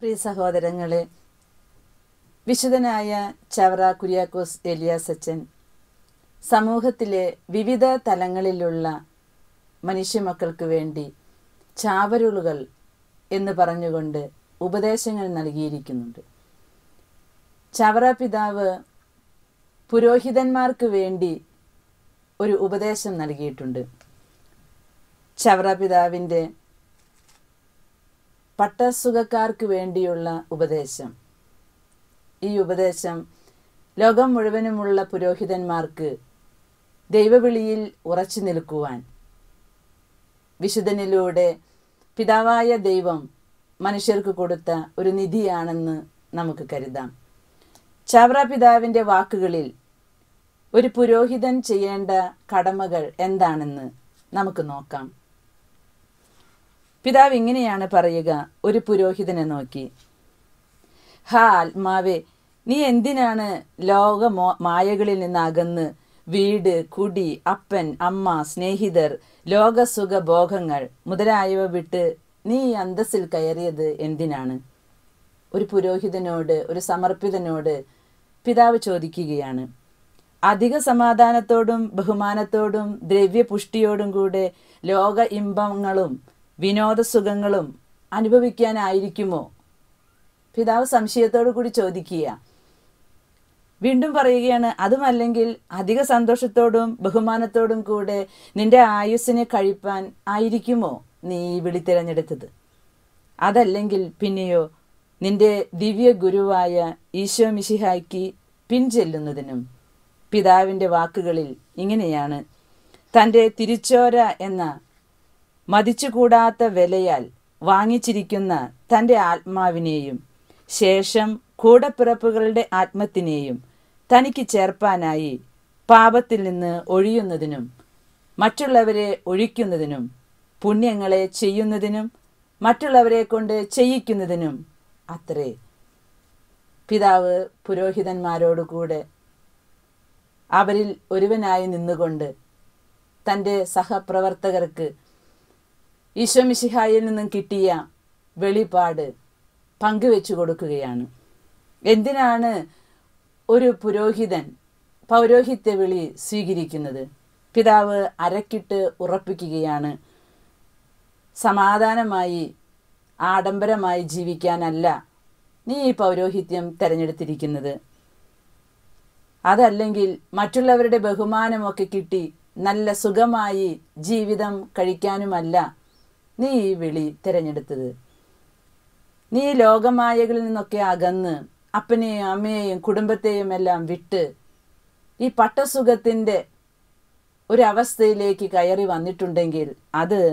പ്രിയ സഹോദരങ്ങളെ, വിശുദ്ധനായ ചവറ കുര്യാക്കോസ് ഏലിയാസ് അച്ഛൻ സമൂഹത്തിലെ വിവിധ തലങ്ങളിലുള്ള മനുഷ്യമക്കൾക്ക് വേണ്ടി ചാവരുളുകൾ എന്ന് പറഞ്ഞുകൊണ്ട് ഉപദേശങ്ങൾ നൽകിയിരിക്കുന്നുണ്ട്. ചവറ പിതാവ് പുരോഹിതന്മാർക്ക് വേണ്ടി ഒരു ഉപദേശം നൽകിയിട്ടുണ്ട്. ചവറ പിതാവിൻ്റെ പട്ടസുഖക്കാർക്ക് വേണ്ടിയുള്ള ഉപദേശം. ഈ ഉപദേശം ലോകം മുഴുവനുമുള്ള പുരോഹിതന്മാർക്ക് ദൈവവിളിയിൽ ഉറച്ചു നിൽക്കുവാൻ വിശുദ്ധനിലൂടെ പിതാവായ ദൈവം മനുഷ്യർക്ക് കൊടുത്ത ഒരു നിധിയാണെന്ന് നമുക്ക് കരുതാം. ചവറ പിതാവിൻ്റെ വാക്കുകളിൽ ഒരു പുരോഹിതൻ ചെയ്യേണ്ട കടമകൾ എന്താണെന്ന് നമുക്ക് നോക്കാം. പിതാവ് ഇങ്ങനെയാണ് പറയുക ഒരു പുരോഹിതനെ നോക്കി: ഹാ ആത്മാവേ, നീ എന്തിനാണ് മായകളിൽ നിന്ന് അകന്ന് വീട്, കുടി, അപ്പൻ, അമ്മ, സ്നേഹിതർ, ലോകസുഖ ഭോഗങ്ങൾ മുതലായവ വിട്ട് നീ അന്തസ്സിൽ കയറിയത് എന്തിനാണ്? ഒരു പുരോഹിതനോട്, ഒരു സമർപ്പിതനോട് പിതാവ് ചോദിക്കുകയാണ്. അധിക സമാധാനത്തോടും ബഹുമാനത്തോടും ദ്രവ്യപുഷ്ടിയോടും കൂടെ ലോക ഇമ്പങ്ങളും വിനോദസുഖങ്ങളും അനുഭവിക്കാനായിരിക്കുമോ? പിതാവ് സംശയത്തോടു കൂടി ചോദിക്കുക. വീണ്ടും പറയുകയാണ്, അതുമല്ലെങ്കിൽ അധിക സന്തോഷത്തോടും ബഹുമാനത്തോടും കൂടെ നിന്റെ ആയുസ്സിനെ കഴിപ്പാൻ ആയിരിക്കുമോ നീ ഈ വിളി തിരഞ്ഞെടുത്തത്? അതല്ലെങ്കിൽ പിന്നെയോ നിന്റെ ദിവ്യ ഗുരുവായ ഈശോ മിശിഹായ്ക്ക് പിൻചെല്ലുന്നതിനും? പിതാവിൻ്റെ വാക്കുകളിൽ ഇങ്ങനെയാണ്: തൻ്റെ തിരിച്ചോര എന്ന മതിച്ചുകൂടാത്ത വിലയാൽ വാങ്ങിച്ചിരിക്കുന്ന തൻ്റെ ആത്മാവിനെയും ശേഷം കൂടപ്പിറപ്പുകളുടെ ആത്മത്തിനെയും തനിക്ക് ചേർപ്പാനായി പാപത്തിൽ നിന്ന് ഒഴിയുന്നതിനും മറ്റുള്ളവരെ ഒഴിക്കുന്നതിനും പുണ്യങ്ങളെ ചെയ്യുന്നതിനും മറ്റുള്ളവരെ കൊണ്ട് ചെയ്യിക്കുന്നതിനും അത്രേ. പിതാവ് പുരോഹിതന്മാരോടുകൂടെ അവരിൽ ഒരുവനായി നിന്നുകൊണ്ട് തൻ്റെ സഹപ്രവർത്തകർക്ക് ഈശോ മിശിഹായിൽ നിന്നും കിട്ടിയ വെളിപാട് പങ്കുവെച്ചു കൊടുക്കുകയാണ്. എന്തിനാണ് ഒരു പുരോഹിതൻ പൗരോഹിത്യ വിളി സ്വീകരിക്കുന്നത്? പിതാവ് അരക്കിട്ട് ഉറപ്പിക്കുകയാണ്. സമാധാനമായി ആഡംബരമായി ജീവിക്കാനല്ല നീ ഈ പൗരോഹിത്യം തിരഞ്ഞെടുത്തിരിക്കുന്നത്. അതല്ലെങ്കിൽ മറ്റുള്ളവരുടെ ബഹുമാനമൊക്കെ കിട്ടി നല്ല സുഖമായി ജീവിതം കഴിക്കാനുമല്ല നീ ഈ വിളി തിരഞ്ഞെടുത്തത്. നീ ലോകമായകളിൽ നിന്നൊക്കെ അകന്ന് അപ്പനെയും അമ്മയെയും കുടുംബത്തെയും എല്ലാം വിട്ട് ഈ പട്ടസുഖത്തിൻ്റെ ഒരവസ്ഥയിലേക്ക് കയറി വന്നിട്ടുണ്ടെങ്കിൽ അത്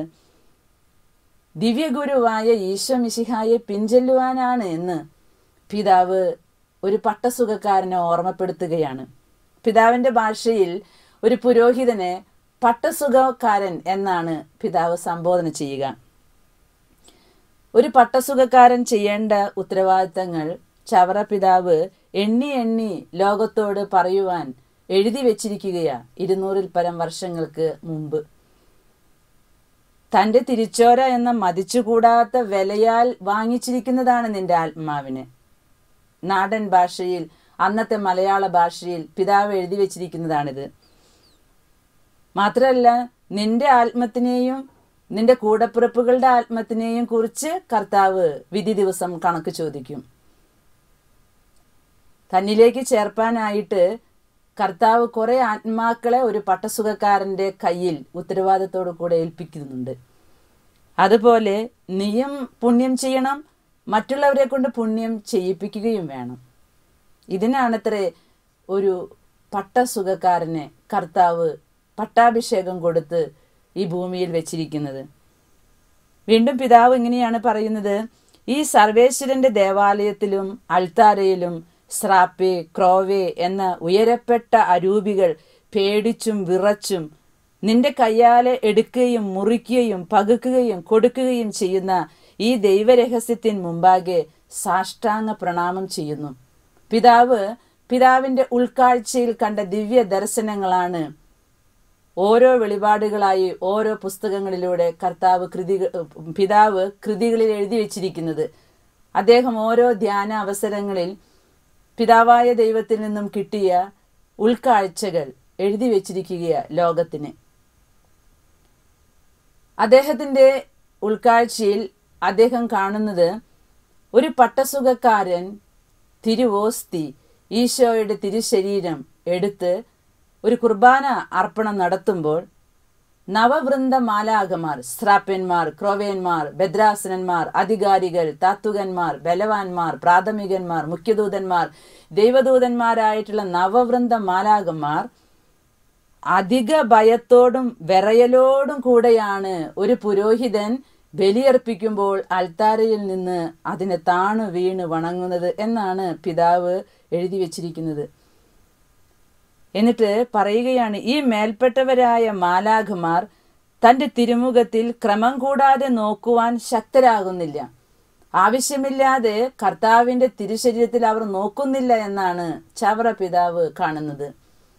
ദിവ്യഗുരുവായ ഈശോ മിശിഹായെ പിൻചെല്ലുവാനാണ് എന്ന് പിതാവ് ഒരു പട്ടസുഖക്കാരനെ ഓർമ്മപ്പെടുത്തുകയാണ്. പിതാവിൻ്റെ ഭാഷയിൽ ഒരു പുരോഹിതനെ പട്ടസുഖക്കാരൻ എന്നാണ് പിതാവ് സംബോധന ചെയ്യുക. ഒരു പട്ടസുഖക്കാരൻ ചെയ്യേണ്ട ഉത്തരവാദിത്തങ്ങൾ ചവറ പിതാവ് എണ്ണി എണ്ണി ലോകത്തോട് പറയുവാൻ എഴുതി വെച്ചിരിക്കുകയാണ് 200-ൽ പരം വർഷങ്ങൾക്ക് മുമ്പ്. തൻ്റെ തിരിച്ചോര എന്ന മതിച്ചുകൂടാത്ത വിലയാൽ വാങ്ങിച്ചിരിക്കുന്നതാണ് നിന്റെ ആത്മാവിനെ. നാടൻ ഭാഷയിൽ, അന്നത്തെ മലയാള ഭാഷയിൽ പിതാവ് എഴുതി വെച്ചിരിക്കുന്നതാണിത്. മാത്രമല്ല, നിന്റെ ആത്മത്തിനെയും നിന്റെ കൂടപ്പിറപ്പുകളുടെ ആത്മത്തിനെയും കുറിച്ച് കർത്താവ് വിധി ദിവസം കണക്ക് ചോദിക്കും. തന്നിലേക്ക് ചേർപ്പാനായിട്ട് കർത്താവ് കുറെ ആത്മാക്കളെ ഒരു പട്ടസുഖക്കാരൻ്റെ കയ്യിൽ ഉത്തരവാദിത്തോടു കൂടെ ഏൽപ്പിക്കുന്നുണ്ട്. അതുപോലെ നീയും പുണ്യം ചെയ്യണം, മറ്റുള്ളവരെ കൊണ്ട് പുണ്യം ചെയ്യിപ്പിക്കുകയും വേണം. ഇതിനാണത്രേ ഒരു പട്ടസുഖക്കാരനെ കർത്താവ് പട്ടാഭിഷേകം കൊടുത്ത് ഈ ഭൂമിയിൽ വെച്ചിരിക്കുന്നത്. വീണ്ടും പിതാവ് ഇങ്ങനെയാണ് പറയുന്നത്: ഈ സർവേശ്വരന്റെ ദേവാലയത്തിലും അൾത്താരയിലും സ്രാപ്പേ, ക്രോവേ എന്ന ഉയരപ്പെട്ട അരൂപികൾ പേടിച്ചും വിറച്ചും നിന്റെ കയ്യാലെ എടുക്കുകയും മുറിക്കുകയും പകുക്കുകയും കൊടുക്കുകയും ചെയ്യുന്ന ഈ ദൈവരഹസ്യത്തിന് മുമ്പാകെ സാഷ്ടാംഗ പ്രണാമം ചെയ്യുന്നു. പിതാവിൻ്റെ ഉൾക്കാഴ്ചയിൽ കണ്ട ദിവ്യ ദർശനങ്ങളാണ് ഓരോ വെളിപാടുകളായി ഓരോ പുസ്തകങ്ങളിലൂടെ പിതാവ് കൃതികളിൽ എഴുതി വെച്ചിരിക്കുന്നത്. അദ്ദേഹം ഓരോ ധ്യാന അവസരങ്ങളിൽ പിതാവായ ദൈവത്തിൽ നിന്നും കിട്ടിയ ഉൾക്കാഴ്ചകൾ എഴുതി വച്ചിരിക്കുകയാണ് ലോകത്തിന്. അദ്ദേഹത്തിൻ്റെ ഉൾക്കാഴ്ചയിൽ അദ്ദേഹം കാണുന്നത് ഒരു പട്ടസുഖക്കാരൻ തിരുവോസ്തി, ഈശോയുടെ തിരുശരീരം എടുത്ത് ഒരു കുർബാന അർപ്പണം നടത്തുമ്പോൾ നവവൃന്ദ മാലാഖമാർ, സ്രാപ്യന്മാർ, ക്രോവേന്മാർ, ഭദ്രാസനന്മാർ, അധികാരികൾ, താത്വികന്മാർ, ബലവാന്മാർ, പ്രാഥമികന്മാർ, മുഖ്യദൂതന്മാർ, ദൈവദൂതന്മാരായിട്ടുള്ള നവവൃന്ദ മാലാഖമാർ അധിക ഭയത്തോടും വിറയലോടും കൂടെയാണ് ഒരു പുരോഹിതൻ ബലിയർപ്പിക്കുമ്പോൾ അൾത്താരയിൽ നിന്ന് അതിനെ താണു വീണ് വണങ്ങുന്നത് എന്നാണ് പിതാവ് എഴുതി വച്ചിരിക്കുന്നത്. എന്നിട്ട് പറയുകയാണ്, ഈ മേൽപ്പെട്ടവരായ മാലാഖമാർ തൻ്റെ തിരുമുഖത്തിൽ ക്രമം കൂടാതെ നോക്കുവാൻ ശക്തരാകുന്നില്ല. ആവശ്യമില്ലാതെ കർത്താവിൻ്റെ തിരുശരീരത്തിൽ അവർ നോക്കുന്നില്ല എന്നാണ് ചവറ പിതാവ് കാണുന്നത്.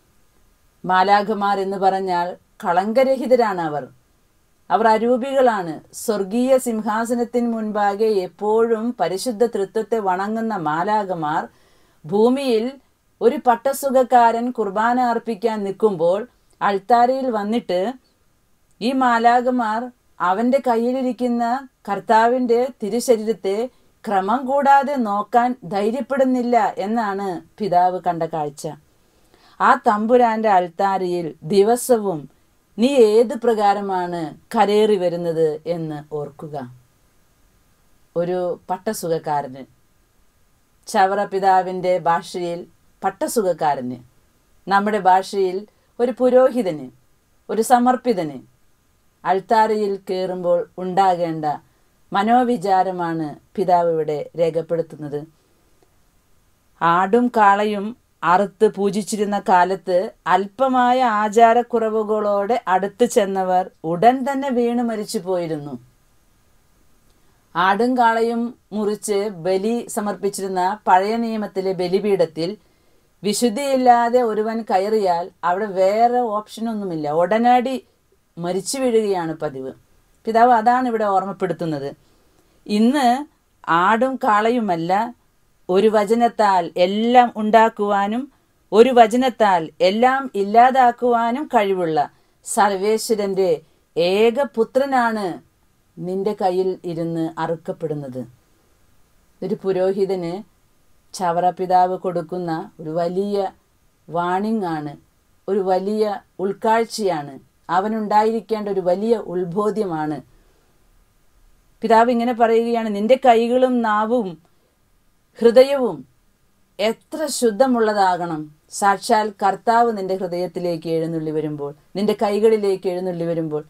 മാലാഖമാർ എന്ന് പറഞ്ഞാൽ കളങ്കരഹിതരാണ്. അവർ അരൂപികളാണ്. സ്വർഗീയ സിംഹാസനത്തിന് മുൻപാകെ എപ്പോഴും പരിശുദ്ധ തൃത്വത്തെ വണങ്ങുന്ന മാലാഖമാർ ഭൂമിയിൽ ഒരു പട്ടസുഖക്കാരൻ കുർബാന അർപ്പിക്കാൻ നിൽക്കുമ്പോൾ അൾത്താരയിൽ വന്നിട്ട് ഈ മാലാഖമാർ അവൻ്റെ കയ്യിലിരിക്കുന്ന കർത്താവിൻ്റെ തിരുശരീരത്തെ ക്രമം കൂടാതെ നോക്കാൻ ധൈര്യപ്പെടുന്നില്ല എന്നാണ് പിതാവ് കണ്ട കാഴ്ച. ആ തമ്പുരാന്റെ അൾത്താരയിൽ ദിവസവും നീ ഏത് പ്രകാരമാണ് കരേറി വരുന്നത് എന്ന് ഓർക്കുക. ഒരു പട്ടസുഖക്കാരന്, ചവറ പിതാവിൻ്റെ ഭാഷയിൽ പട്ടസുഖക്കാരന്, നമ്മുടെ ഭാഷയിൽ ഒരു പുരോഹിതന്, ഒരു സമർപ്പിതന് അൾത്താരയിൽ കയറുമ്പോൾ ഉണ്ടാകേണ്ട മനോവിചാരമാണ് പിതാവ് ഇവിടെ രേഖപ്പെടുത്തുന്നത്. ആടും കാളയും അറുത്ത് പൂജിച്ചിരുന്ന കാലത്ത് അല്പമായ ആചാരക്കുറവുകളോടെ അടുത്ത് ചെന്നവർ ഉടൻ തന്നെ വീണ് മരിച്ചു പോയിരുന്നു. ആടും കാളയും മുറിച്ച് ബലി സമർപ്പിച്ചിരുന്ന പഴയ നിയമത്തിലെ ബലിപീഠത്തിൽ വിശുദ്ധിയില്ലാതെ ഒരുവൻ കയറിയാൽ അവിടെ വേറെ ഓപ്ഷനൊന്നുമില്ല, ഉടനടി മരിച്ചു വീഴുകയാണ് പതിവ്. പിതാവ് അതാണ് ഇവിടെ ഓർമ്മപ്പെടുത്തുന്നത്. ഇന്ന് ആടും കാളയുമല്ല, ഒരു വചനത്താൽ എല്ലാം ഉണ്ടാക്കുവാനും ഒരു വചനത്താൽ എല്ലാം ഇല്ലാതാക്കുവാനും കഴിവുള്ള സർവേശ്വരന്റെ ഏകപുത്രനാണ് നിന്റെ കയ്യിൽ ഇരുന്ന് അറുക്കപ്പെടുന്നത്. ഒരു പുരോഹിതന് ചവറ പിതാവ് കൊടുക്കുന്ന ഒരു വലിയ വാണിംഗ് ആണ്, ഒരു വലിയ ഉൾക്കാഴ്ചയാണ്, അവനുണ്ടായിരിക്കേണ്ട ഒരു വലിയ ഉത്ബോധ്യമാണ്. പിതാവ് ഇങ്ങനെ പറയുകയാണ്, നിന്റെ കൈകളും നാവും ഹൃദയവും എത്ര ശുദ്ധമുള്ളതാകണം. സാക്ഷാൽ കർത്താവ് നിന്റെ ഹൃദയത്തിലേക്ക് എഴുന്നള്ളി വരുമ്പോൾ, നിന്റെ കൈകളിലേക്ക് എഴുന്നള്ളി വരുമ്പോൾ.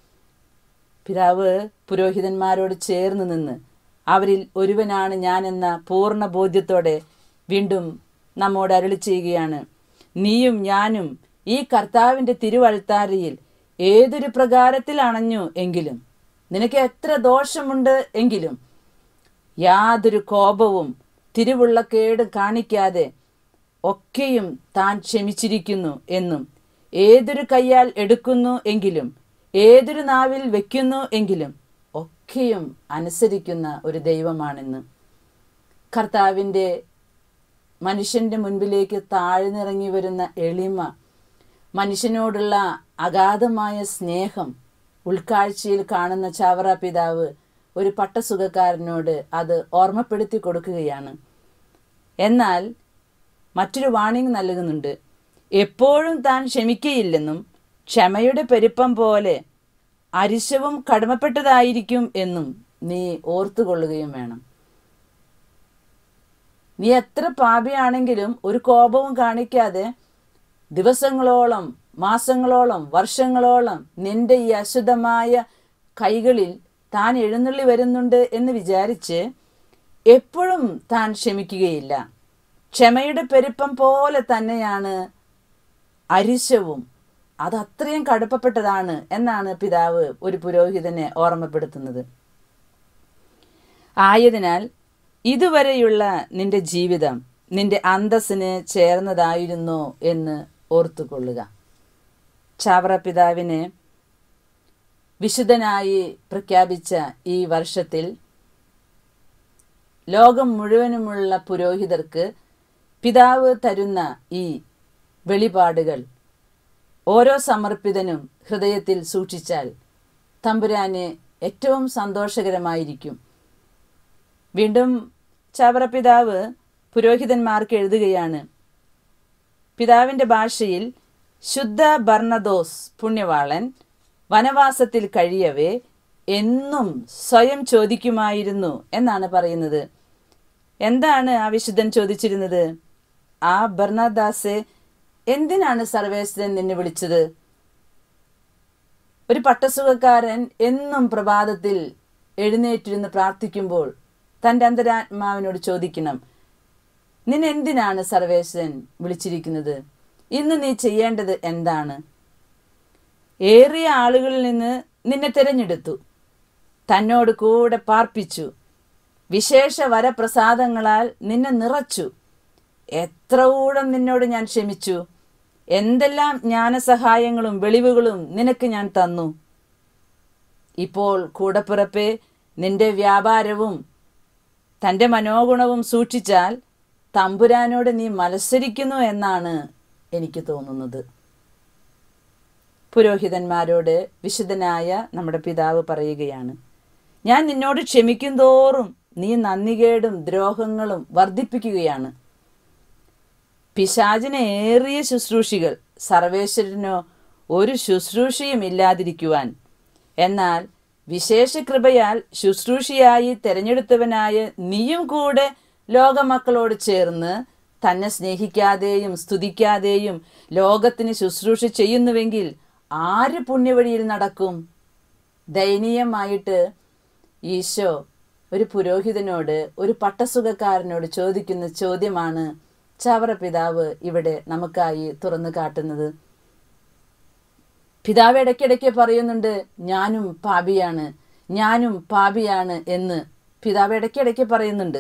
പിതാവ് പുരോഹിതന്മാരോട് ചേർന്ന് നിന്ന് അവരിൽ ഒരുവനാണ് ഞാനെന്ന പൂർണ്ണ ബോധ്യത്തോടെ വീണ്ടും നമ്മോട് അരുളി ചെയ്യുകയാണ്. നീയും ഞാനും ഈ കർത്താവിൻ്റെ തിരുവൾത്താരയിൽ ഏതൊരു പ്രകാരത്തിൽ അണഞ്ഞു എങ്കിലും, നിനക്ക് എത്ര ദോഷമുണ്ട് എങ്കിലും യാതൊരു കോപവും തിരുവുള്ളക്കേട് കാണിക്കാതെ ഒക്കെയും താൻ ക്ഷമിച്ചിരിക്കുന്നു എന്നും, ഏതൊരു കയ്യാൽ എടുക്കുന്നു എങ്കിലും ഏതൊരു നാവിൽ വെക്കുന്നു എങ്കിലും ഒക്കെയും അനുസരിക്കുന്ന ഒരു ദൈവമാണെന്ന്. കർത്താവിൻ്റെ മനുഷ്യൻ്റെ മുൻപിലേക്ക് താഴ്ന്നിറങ്ങി വരുന്ന എളിമ, മനുഷ്യനോടുള്ള അഗാധമായ സ്നേഹം ഉൾക്കാഴ്ചയിൽ കാണുന്ന ചവറ പിതാവ് ഒരു പട്ടസുഖക്കാരനോട് അത് ഓർമ്മപ്പെടുത്തി കൊടുക്കുകയാണ്. എന്നാൽ മറ്റൊരു വാണിംഗ് നൽകുന്നുണ്ട്. എപ്പോഴും താൻ ക്ഷമിക്കയില്ലെന്നും ക്ഷമയുടെ പെരുപ്പം പോലെ അരിശവും കടമപ്പെട്ടതായിരിക്കും എന്നും നീ ഓർത്തുകൊള്ളുകയും വേണം. നീ എത്ര പാപിയാണെങ്കിലും ഒരു കോപവും കാണിക്കാതെ ദിവസങ്ങളോളം, മാസങ്ങളോളം, വർഷങ്ങളോളം നിന്റെ ഈ അശുദ്ധമായ കൈകളിൽ താൻ എഴുന്നള്ളി വരുന്നുണ്ട് എന്ന് വിചാരിച്ച് എപ്പോഴും താൻ ക്ഷമിക്കുകയില്ല. ക്ഷമയുടെ പെരുപ്പം പോലെ തന്നെയാണ് അരിശവും, അത് അത്രയും കടുപ്പപ്പെട്ടതാണ് എന്നാണ് പിതാവ് ഒരു പുരോഹിതനെ ഓർമ്മപ്പെടുത്തുന്നത്. ആയതിനാൽ ഇതുവരെയുള്ള നിന്റെ ജീവിതം നിന്റെ അന്തസ്സിന് ചേർന്നതായിരുന്നോ എന്ന് ഓർത്തുകൊള്ളുക. ചാവറ പിതാവിനെ വിശുദ്ധനായി പ്രഖ്യാപിച്ച ഈ വർഷത്തിൽ ലോകം മുഴുവനുമുള്ള പുരോഹിതർക്ക് പിതാവ് തരുന്ന ഈ വെളിപാടുകൾ ഓരോ സമർപ്പിതനും ഹൃദയത്തിൽ സൂക്ഷിച്ചാൽ തമ്പുരാന് ഏറ്റവും സന്തോഷകരമായിരിക്കും. വീണ്ടും ചവറ പിതാവ് പുരോഹിതന്മാർക്ക് എഴുതുകയാണ്. പിതാവിൻ്റെ ഭാഷയിൽ ശുദ്ധ ബർണദോസ് പുണ്യവാളൻ വനവാസത്തിൽ കഴിയവേ എന്നും സ്വയം ചോദിക്കുമായിരുന്നു എന്നാണ് പറയുന്നത്. എന്താണ് ആ വിശുദ്ധൻ ചോദിച്ചിരുന്നത്? ആ ബർണദാസെ, എന്തിനാണ് സർവേശ്വരൻ നിന്നെ വിളിച്ചത്? ഒരു പട്ടസുഖക്കാരൻ എന്നും പ്രഭാതത്തിൽ എഴുന്നേറ്റിരുന്ന് പ്രാർത്ഥിക്കുമ്പോൾ തൻ്റെ അന്തരാത്മാവിനോട് ചോദിക്കണം, നിന്നെന്തിനാണ് സർവേശ്വരൻ വിളിച്ചിരിക്കുന്നത്? ഇന്ന് നീ ചെയ്യേണ്ടത് എന്താണ്? ഏറിയ ആളുകളിൽ നിന്ന് നിന്നെ തിരഞ്ഞെടുത്തു, തന്നോട് കൂടെ പാർപ്പിച്ചു, വിശേഷ വരപ്രസാദങ്ങളാൽ നിന്നെ നിറച്ചു. എത്ര ഊഴം നിന്നോട് ഞാൻ ക്ഷമിച്ചു, എന്തെല്ലാം ജ്ഞാനസഹായങ്ങളും വെളിവുകളും നിനക്ക് ഞാൻ തന്നു. ഇപ്പോൾ കൂടപ്പിറപ്പേ, നിന്റെ വ്യാപാരവും തൻ്റെ മനോഗുണവും സൂക്ഷിച്ചാൽ തമ്പുരാനോട് നീ മത്സരിക്കുന്നു എന്നാണ് എനിക്ക് തോന്നുന്നത്. പുരോഹിതന്മാരോട് വിശുദ്ധനായ നമ്മുടെ പിതാവ് പറയുകയാണ്, ഞാൻ നിന്നോട് ക്ഷമിക്കും തോറും നീ നന്ദികേടും ദ്രോഹങ്ങളും വർദ്ധിപ്പിക്കുകയാണ്. പിശാചിന് ഏറിയ ശുശ്രൂഷികൾ, സർവേശ്വരനോ ഒരു ശുശ്രൂഷയും ഇല്ലാതിരിക്കുവാൻ. എന്നാൽ വിശേഷ കൃപയാൽ ശുശ്രൂഷയായി തെരഞ്ഞെടുത്തവനായ നീയും കൂടെ ലോകമക്കളോട് ചേർന്ന് തന്നെ സ്നേഹിക്കാതെയും സ്തുതിക്കാതെയും ലോകത്തിന് ശുശ്രൂഷ ചെയ്യുന്നുവെങ്കിൽ ആര് പുണ്യവഴിയിൽ നടക്കും? ദയനീയമായിട്ട് ഈശോ ഒരു പുരോഹിതനോട്, ഒരു പട്ടസുഖക്കാരനോട് ചോദിക്കുന്ന ചോദ്യമാണ് ചവറ പിതാവ് ഇവിടെ നമുക്കായി തുറന്നു കാട്ടുന്നത്. പിതാവ് ഇടയ്ക്കിടയ്ക്ക് പറയുന്നുണ്ട്, ഞാനും പാപിയാണ്, ഞാനും പാപിയാണ് എന്ന് പിതാവ് ഇടയ്ക്കിടയ്ക്ക് പറയുന്നുണ്ട്.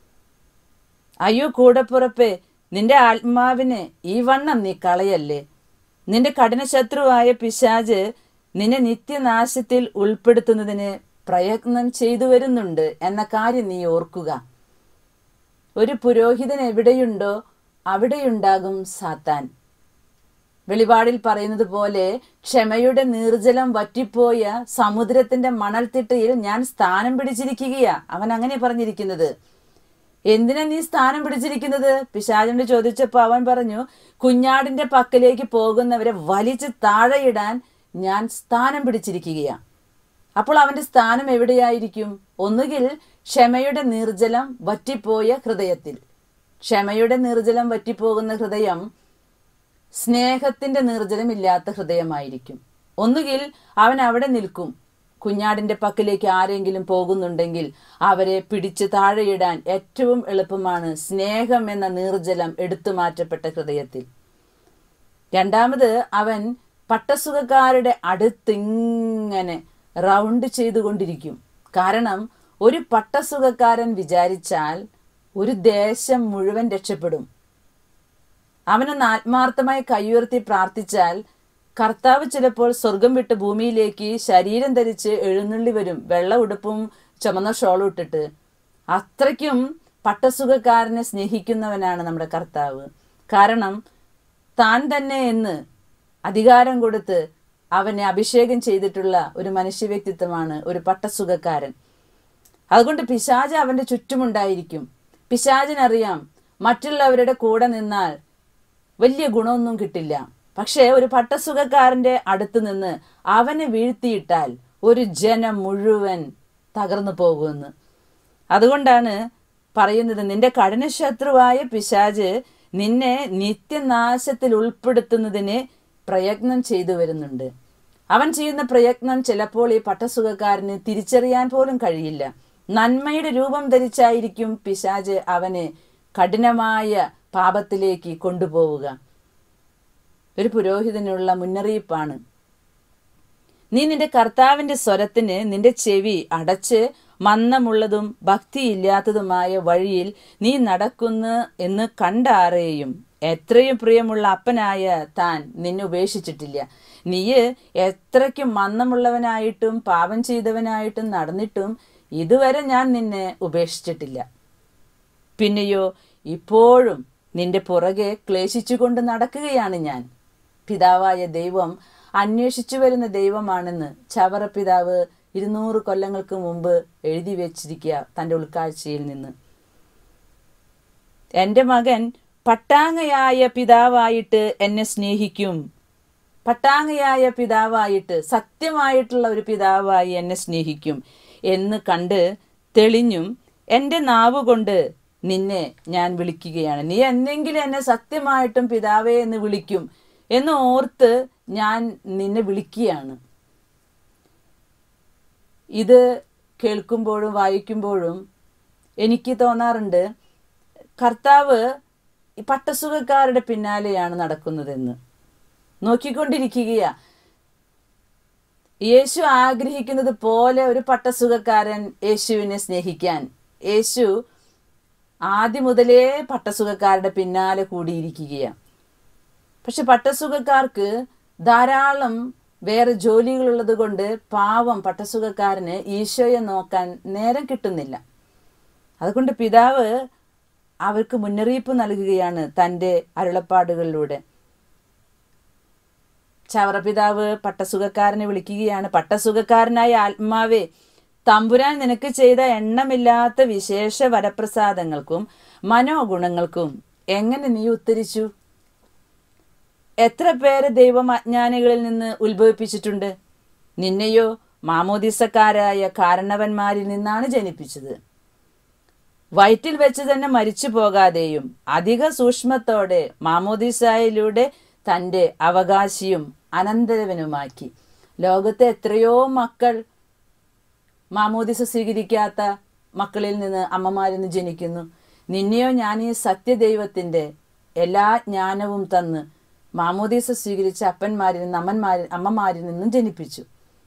അയ്യോ കൂടപ്പുറപ്പേ, നിന്റെ ആത്മാവിനെ ഈ വണ്ണം നീ കളയല്ലേ. നിന്റെ കഠിനശത്രുവായ പിശാച് നിന്നെ നിത്യനാശത്തിൽ ഉൾപ്പെടുത്തുന്നതിന് പ്രയത്നം ചെയ്തു വരുന്നുണ്ട് എന്ന കാര്യം നീ ഓർക്കുക. ഒരു പുരോഹിതൻ എവിടെയുണ്ടോ അവിടെയുണ്ടാകും സാത്താൻ. വെളിപാടിൽ പറയുന്നത് പോലെ ക്ഷമയുടെ നീർജലം വറ്റിപ്പോയ സമുദ്രത്തിന്റെ മണൽത്തിട്ടയിൽ ഞാൻ സ്ഥാനം പിടിച്ചിരിക്കുകയാ. അവൻ അങ്ങനെ പറഞ്ഞിരിക്കുന്നത്. എന്തിനാ നീ സ്ഥാനം പിടിച്ചിരിക്കുന്നത്? പിശാചിനോട് ചോദിച്ചപ്പോൾ അവൻ പറഞ്ഞു, കുഞ്ഞാടിന്റെ പക്കലേക്ക് പോകുന്നവരെ വലിച്ച് താഴെയിടാൻ ഞാൻ സ്ഥാനം പിടിച്ചിരിക്കുകയാ. അപ്പോൾ അവന്റെ സ്ഥാനം എവിടെയായിരിക്കും? ഒന്നുകിൽ ക്ഷമയുടെ നീർജലം വറ്റിപ്പോയ ഹൃദയത്തിൽ. ക്ഷമയുടെ നീർജലം വറ്റിപ്പോകുന്ന ഹൃദയം സ്നേഹത്തിന്റെ നീർജലം ഇല്ലാത്ത ഹൃദയമായിരിക്കും. ഒന്നുകിൽ അവൻ അവിടെ നിൽക്കും. കുഞ്ഞാടിന്റെ പക്കലേക്ക് ആരെങ്കിലും പോകുന്നുണ്ടെങ്കിൽ അവരെ പിടിച്ച് താഴെയിടാൻ ഏറ്റവും എളുപ്പമാണ് സ്നേഹം എന്ന നീർജലം എടുത്തു മാറ്റപ്പെട്ട ഹൃദയത്തിൽ. രണ്ടാമത്, അവൻ പട്ടസുഖക്കാരുടെ അടുത്തിങ്ങനെ റൗണ്ട് ചെയ്തുകൊണ്ടിരിക്കും. കാരണം ഒരു പട്ടസുഖക്കാരൻ വിചാരിച്ചാൽ ഒരു ദേശം മുഴുവൻ രക്ഷപ്പെടും. അവനൊന്ന് ആത്മാർത്ഥമായി കൈയുയർത്തി പ്രാർത്ഥിച്ചാൽ കർത്താവ് ചിലപ്പോൾ സ്വർഗം വിട്ട് ഭൂമിയിലേക്ക് ശരീരം ധരിച്ച് എഴുന്നള്ളി വരും, വെള്ള ഉടുപ്പും ചുമന്ന ഷോളും ഇട്ടിട്ട്. അത്രയ്ക്കും പട്ടസുഖക്കാരനെ സ്നേഹിക്കുന്നവനാണ് നമ്മുടെ കർത്താവ്. കാരണം താൻ തന്നെ എന്ന് അധികാരം കൊടുത്ത് അവനെ അഭിഷേകം ചെയ്തിട്ടുള്ള ഒരു മനുഷ്യ വ്യക്തിത്വമാണ് ഒരു പട്ടസുഖക്കാരൻ. അതുകൊണ്ട് പിശാച് അവന്റെ ചുറ്റുമുണ്ടായിരിക്കും. പിശാചിനറിയാം മറ്റുള്ളവരുടെ കൂടെ നിന്നാൽ വലിയ ഗുണമൊന്നും കിട്ടില്ല. പക്ഷേ ഒരു പട്ടസുഖക്കാരന്റെ അടുത്ത് നിന്ന് അവനെ വീഴ്ത്തിയിട്ടാൽ ഒരു ജനം മുഴുവൻ തകർന്നു പോകുമെന്ന്. അതുകൊണ്ടാണ് പറയുന്നത്, നിന്റെ കഠിനശത്രുവായ പിശാച് നിന്നെ നിത്യനാശത്തിൽ ഉൾപ്പെടുത്തുന്നതിന് പ്രയത്നം ചെയ്തു വരുന്നുണ്ട്. അവൻ ചെയ്യുന്ന പ്രയത്നം ചിലപ്പോൾ ഈ പട്ടസുഖക്കാരന് തിരിച്ചറിയാൻ പോലും കഴിയില്ല. നന്മയുടെ രൂപം ധരിച്ചായിരിക്കും പിശാച് അവനെ കഠിനമായ പാപത്തിലേക്ക് കൊണ്ടുപോവുക. ഒരു പുരോഹിതനുള്ള മുന്നറിയിപ്പാണ്. നീ നിന്റെ കർത്താവിന്റെ സ്വരത്തിന് നിന്റെ ചെവി അടച്ച് മന്ദമുള്ളതും ഭക്തിയില്ലാത്തതുമായ വഴിയിൽ നീ നടക്കുന്നു എന്ന് കണ്ടാരെയും എത്രയും പ്രിയമുള്ള അപ്പനായ താൻ നിന്നെ ഉപേക്ഷിച്ചിട്ടില്ല. നീ എത്രയ്ക്കും മന്ദമുള്ളവനായിട്ടും പാപം ചെയ്തവനായിട്ടും നടന്നിട്ടും ഇതുവരെ ഞാൻ നിന്നെ ഉപേക്ഷിച്ചിട്ടില്ല. പിന്നെയോ ഇപ്പോഴും നിന്റെ പുറകെ ക്ലേശിച്ചുകൊണ്ട് നടക്കുകയാണ് ഞാൻ. പിതാവായ ദൈവം അന്വേഷിച്ചു വരുന്ന ദൈവമാണെന്ന് ചവറ പിതാവ് 200 കൊല്ലങ്ങൾക്ക് മുമ്പ് എഴുതി വെച്ചിരിക്കുക തൻ്റെ ഉൾക്കാഴ്ചയിൽ നിന്ന്. എൻ്റെ മകൻ പട്ടാങ്ങയായ പിതാവായിട്ട് എന്നെ സ്നേഹിക്കും. പട്ടാങ്ങയായ പിതാവായിട്ട്, സത്യമായിട്ടുള്ള ഒരു പിതാവായി എന്നെ സ്നേഹിക്കും എന്ന് കണ്ട് തെളിഞ്ഞും എൻ്റെ നാവ് കൊണ്ട് നിന്നെ ഞാൻ വിളിക്കുകയാണ്. നീ എന്തെങ്കിലും എന്നെ സത്യമായിട്ടും പിതാവേ എന്ന് വിളിക്കും എന്ന് ഓർത്ത് ഞാൻ നിന്നെ വിളിക്കുകയാണ്. ഇത് കേൾക്കുമ്പോഴും വായിക്കുമ്പോഴും എനിക്ക് തോന്നാറുണ്ട്, കർത്താവ് ഈ പട്ടസുഖക്കാരുടെ പിന്നാലെയാണ് നടക്കുന്നതെന്ന്. നോക്കിക്കൊണ്ടിരിക്കുകയാ. യേശു ആഗ്രഹിക്കുന്നത് പോലെ ഒരു പട്ടസുഖക്കാരൻ യേശുവിനെ സ്നേഹിക്കാൻ. യേശു ആദ്യം മുതലേ പട്ടസുഖക്കാരുടെ പിന്നാലെ കൂടിയിരിക്കുകയാണ്. പക്ഷെ പട്ടസുഖക്കാർക്ക് ധാരാളം വേറെ ജോലികളുള്ളത് കൊണ്ട് പാവം പട്ടസുഖക്കാരന് ഈശോയെ നോക്കാൻ നേരം കിട്ടുന്നില്ല. അതുകൊണ്ട് പിതാവ് അവർക്ക് മുന്നറിയിപ്പ് നൽകുകയാണ് തൻ്റെ അരുളപ്പാടുകളിലൂടെ. ചവറ പിതാവ് പട്ടസുഖക്കാരനെ വിളിക്കുകയാണ്. പട്ടസുഖക്കാരനായ ആത്മാവേ, തമ്പുരാൻ നിനക്ക് ചെയ്ത എണ്ണമില്ലാത്ത വിശേഷ വരപ്രസാദങ്ങൾക്കും മനോഗുണങ്ങൾക്കും എങ്ങനെ നീ ഉത്തരിച്ചു? എത്ര പേര് ദൈവം അജ്ഞാനികളിൽ നിന്ന് ഉത്ഭവിപ്പിച്ചിട്ടുണ്ട്. നിന്നെയോ മാമോദിസക്കാരായ കാരണവന്മാരിൽ നിന്നാണ് ജനിപ്പിച്ചത്. വയറ്റിൽ വെച്ച് തന്നെ മരിച്ചു പോകാതെയും അധിക സൂക്ഷ്മത്തോടെ മാമോദിസായിലൂടെ തൻ്റെ അവകാശിയും അനന്തരവനുമാക്കി. ലോകത്തെ എത്രയോ മക്കൾ മാമോദിസ സ്വീകരിക്കാത്ത മക്കളിൽ നിന്ന്, അമ്മമാരിൽ നിന്ന് ജനിക്കുന്നു. നിന്നെയോ ഞാൻ ഈ സത്യദൈവത്തിൻ്റെ എല്ലാ ജ്ഞാനവും തന്ന് മാമോദിസ സ്വീകരിച്ച അപ്പന്മാരിൽ നിന്ന് അമ്മമാരിൽ നിന്നും ജനിപ്പിച്ചു.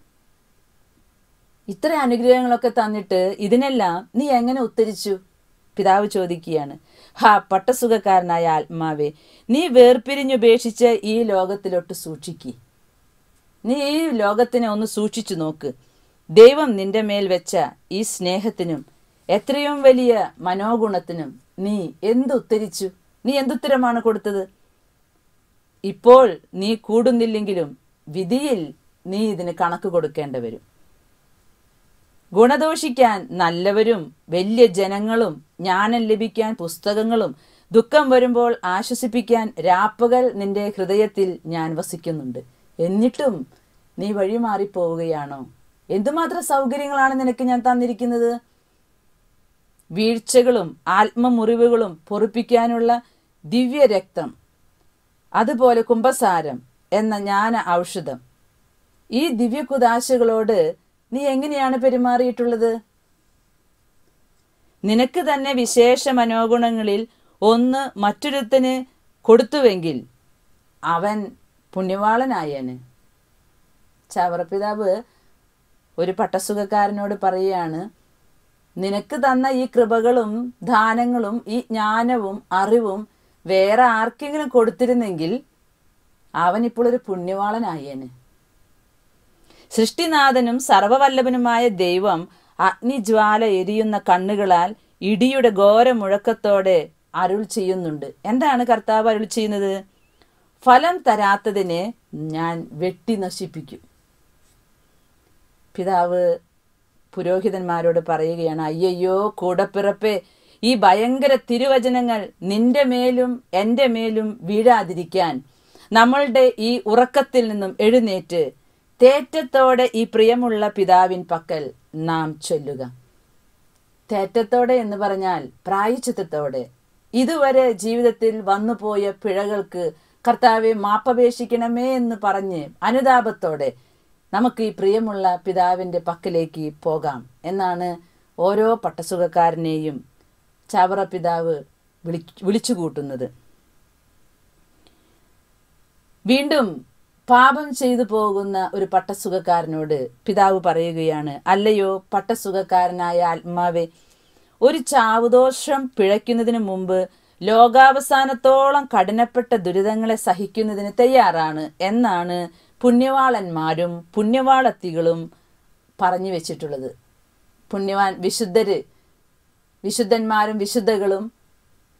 ഇത്ര അനുഗ്രഹങ്ങളൊക്കെ തന്നിട്ട് ഇതിനെല്ലാം നീ എങ്ങനെ ഉത്തരിച്ചു? പിതാവ് ചോദിക്കുകയാണ്. പട്ടസുഖക്കാരനായ ആത്മാവേ, നീ വേർപിരിഞ്ഞുപേക്ഷിച്ച് ഈ ലോകത്തിലോട്ട് സൂക്ഷിക്കി. നീ ഈ ലോകത്തിനെ ഒന്ന് സൂക്ഷിച്ചു നോക്ക്. ദൈവം നിന്റെ മേൽ വെച്ച ഈ സ്നേഹത്തിനും എത്രയും വലിയ മനോഗുണത്തിനും നീ എന്തുത്തരിച്ചു? നീ എന്തുത്തരമാണ് കൊടുത്തത്? ഇപ്പോൾ നീ കൂടുന്നില്ലെങ്കിലും വിധിയിൽ നീ ഇതിന് കണക്ക് കൊടുക്കേണ്ടി വരും. ഗുണദോഷിക്കാൻ നല്ലവരും വലിയ ജനങ്ങളും ജ്ഞാനം ലഭിക്കാൻ പുസ്തകങ്ങളും ദുഃഖം വരുമ്പോൾ ആശ്വസിപ്പിക്കാൻ രാപ്പകൽ നിന്റെ ഹൃദയത്തിൽ ഞാൻ വസിക്കുന്നുണ്ട്. എന്നിട്ടും നീ വഴിമാറിപ്പോവുകയാണോ? എന്തുമാത്രം സൗകര്യങ്ങളാണ് നിനക്ക് ഞാൻ തന്നിരിക്കുന്നത്. വീഴ്ചകളും ആത്മമുറിവുകളും പൊറുപ്പിക്കാനുള്ള ദിവ്യരക്തം, അതുപോലെ കുംഭസാരം എന്ന ജ്ഞാന ഔഷധം. ഈ ദിവ്യകുദാശകളോട് നീ എങ്ങനെയാണ് പെരുമാറിയിട്ടുള്ളത്? നിനക്ക് തന്നെ വിശേഷ മനോഗുണങ്ങളിൽ ഒന്ന് മറ്റൊരുത്തന് കൊടുത്തുവെങ്കിൽ അവൻ പുണ്യവാളനായേന്. ചവറപിതാവ് ഒരു പട്ടസുഖക്കാരനോട് പറയുകയാണ്, നിനക്ക് തന്ന ഈ കൃപകളും ദാനങ്ങളും ഈ ജ്ഞാനവും അറിവും വേറെ ആർക്കെങ്കിലും കൊടുത്തിരുന്നെങ്കിൽ അവൻ ഇപ്പോൾ ഒരു പുണ്യവാളനായേന്. സൃഷ്ടിനാഥനും സർവവല്ലഭനുമായ ദൈവം അഗ്നിജ്വാല എരിയുന്ന കണ്ണുകളാൽ ഇടിയുടെ ഘോര മുഴക്കത്തോടെ അരുൾ ചെയ്യുന്നുണ്ട്. എന്താണ് കർത്താവ് അരുൾ ചെയ്യുന്നത്? ഫലം തരാത്തതിനെ ഞാൻ വെട്ടി നശിപ്പിക്കും. പിതാവ് പുരോഹിതന്മാരോട് പറയുകയാണ്, അയ്യയ്യോ കൂടപ്പിറപ്പേ, ഈ ഭയങ്കര തിരുവചനങ്ങൾ നിന്റെ മേലും എൻ്റെ മേലും വീഴാതിരിക്കാൻ നമ്മളുടെ ഈ ഉറക്കത്തിൽ നിന്നും എഴുന്നേറ്റ് തേറ്റത്തോടെ ഈ പ്രിയമുള്ള പിതാവിൻ പക്കൽ നാം ചൊല്ലുക. തേറ്റത്തോടെ എന്ന് പറഞ്ഞാൽ പ്രായശ്ചിത്തത്തോടെ. ഇതുവരെ ജീവിതത്തിൽ വന്നുപോയ പിഴകൾക്ക് കർത്താവെ മാപ്പപേക്ഷിക്കണമേ എന്ന് പറഞ്ഞ് അനുതാപത്തോടെ നമുക്ക് ഈ പ്രിയമുള്ള പിതാവിൻ്റെ പക്കലേക്ക് പോകാം എന്നാണ് ഓരോ പട്ടസുഖക്കാരനെയും ചവറ പിതാവ് വിളിച്ചുകൂട്ടുന്നത്. വീണ്ടും പാപം ചെയ്തു പോകുന്ന ഒരു പട്ടസുഖക്കാരനോട് പിതാവ് പറയുകയാണ്, അല്ലയോ പട്ടസുഖക്കാരനായ ആത്മാവേ, ഒരു ചാവുദോഷം പിഴയ്ക്കുന്നതിന് മുമ്പ് ലോകാവസാനത്തോളം കഠിനപ്പെട്ട ദുരിതങ്ങളെ സഹിക്കുന്നതിന് തയ്യാറാണ് എന്നാണ് പുണ്യവാളന്മാരും പുണ്യവാളത്തികളും പറഞ്ഞു വെച്ചിട്ടുള്ളത്. വിശുദ്ധന്മാരും വിശുദ്ധകളും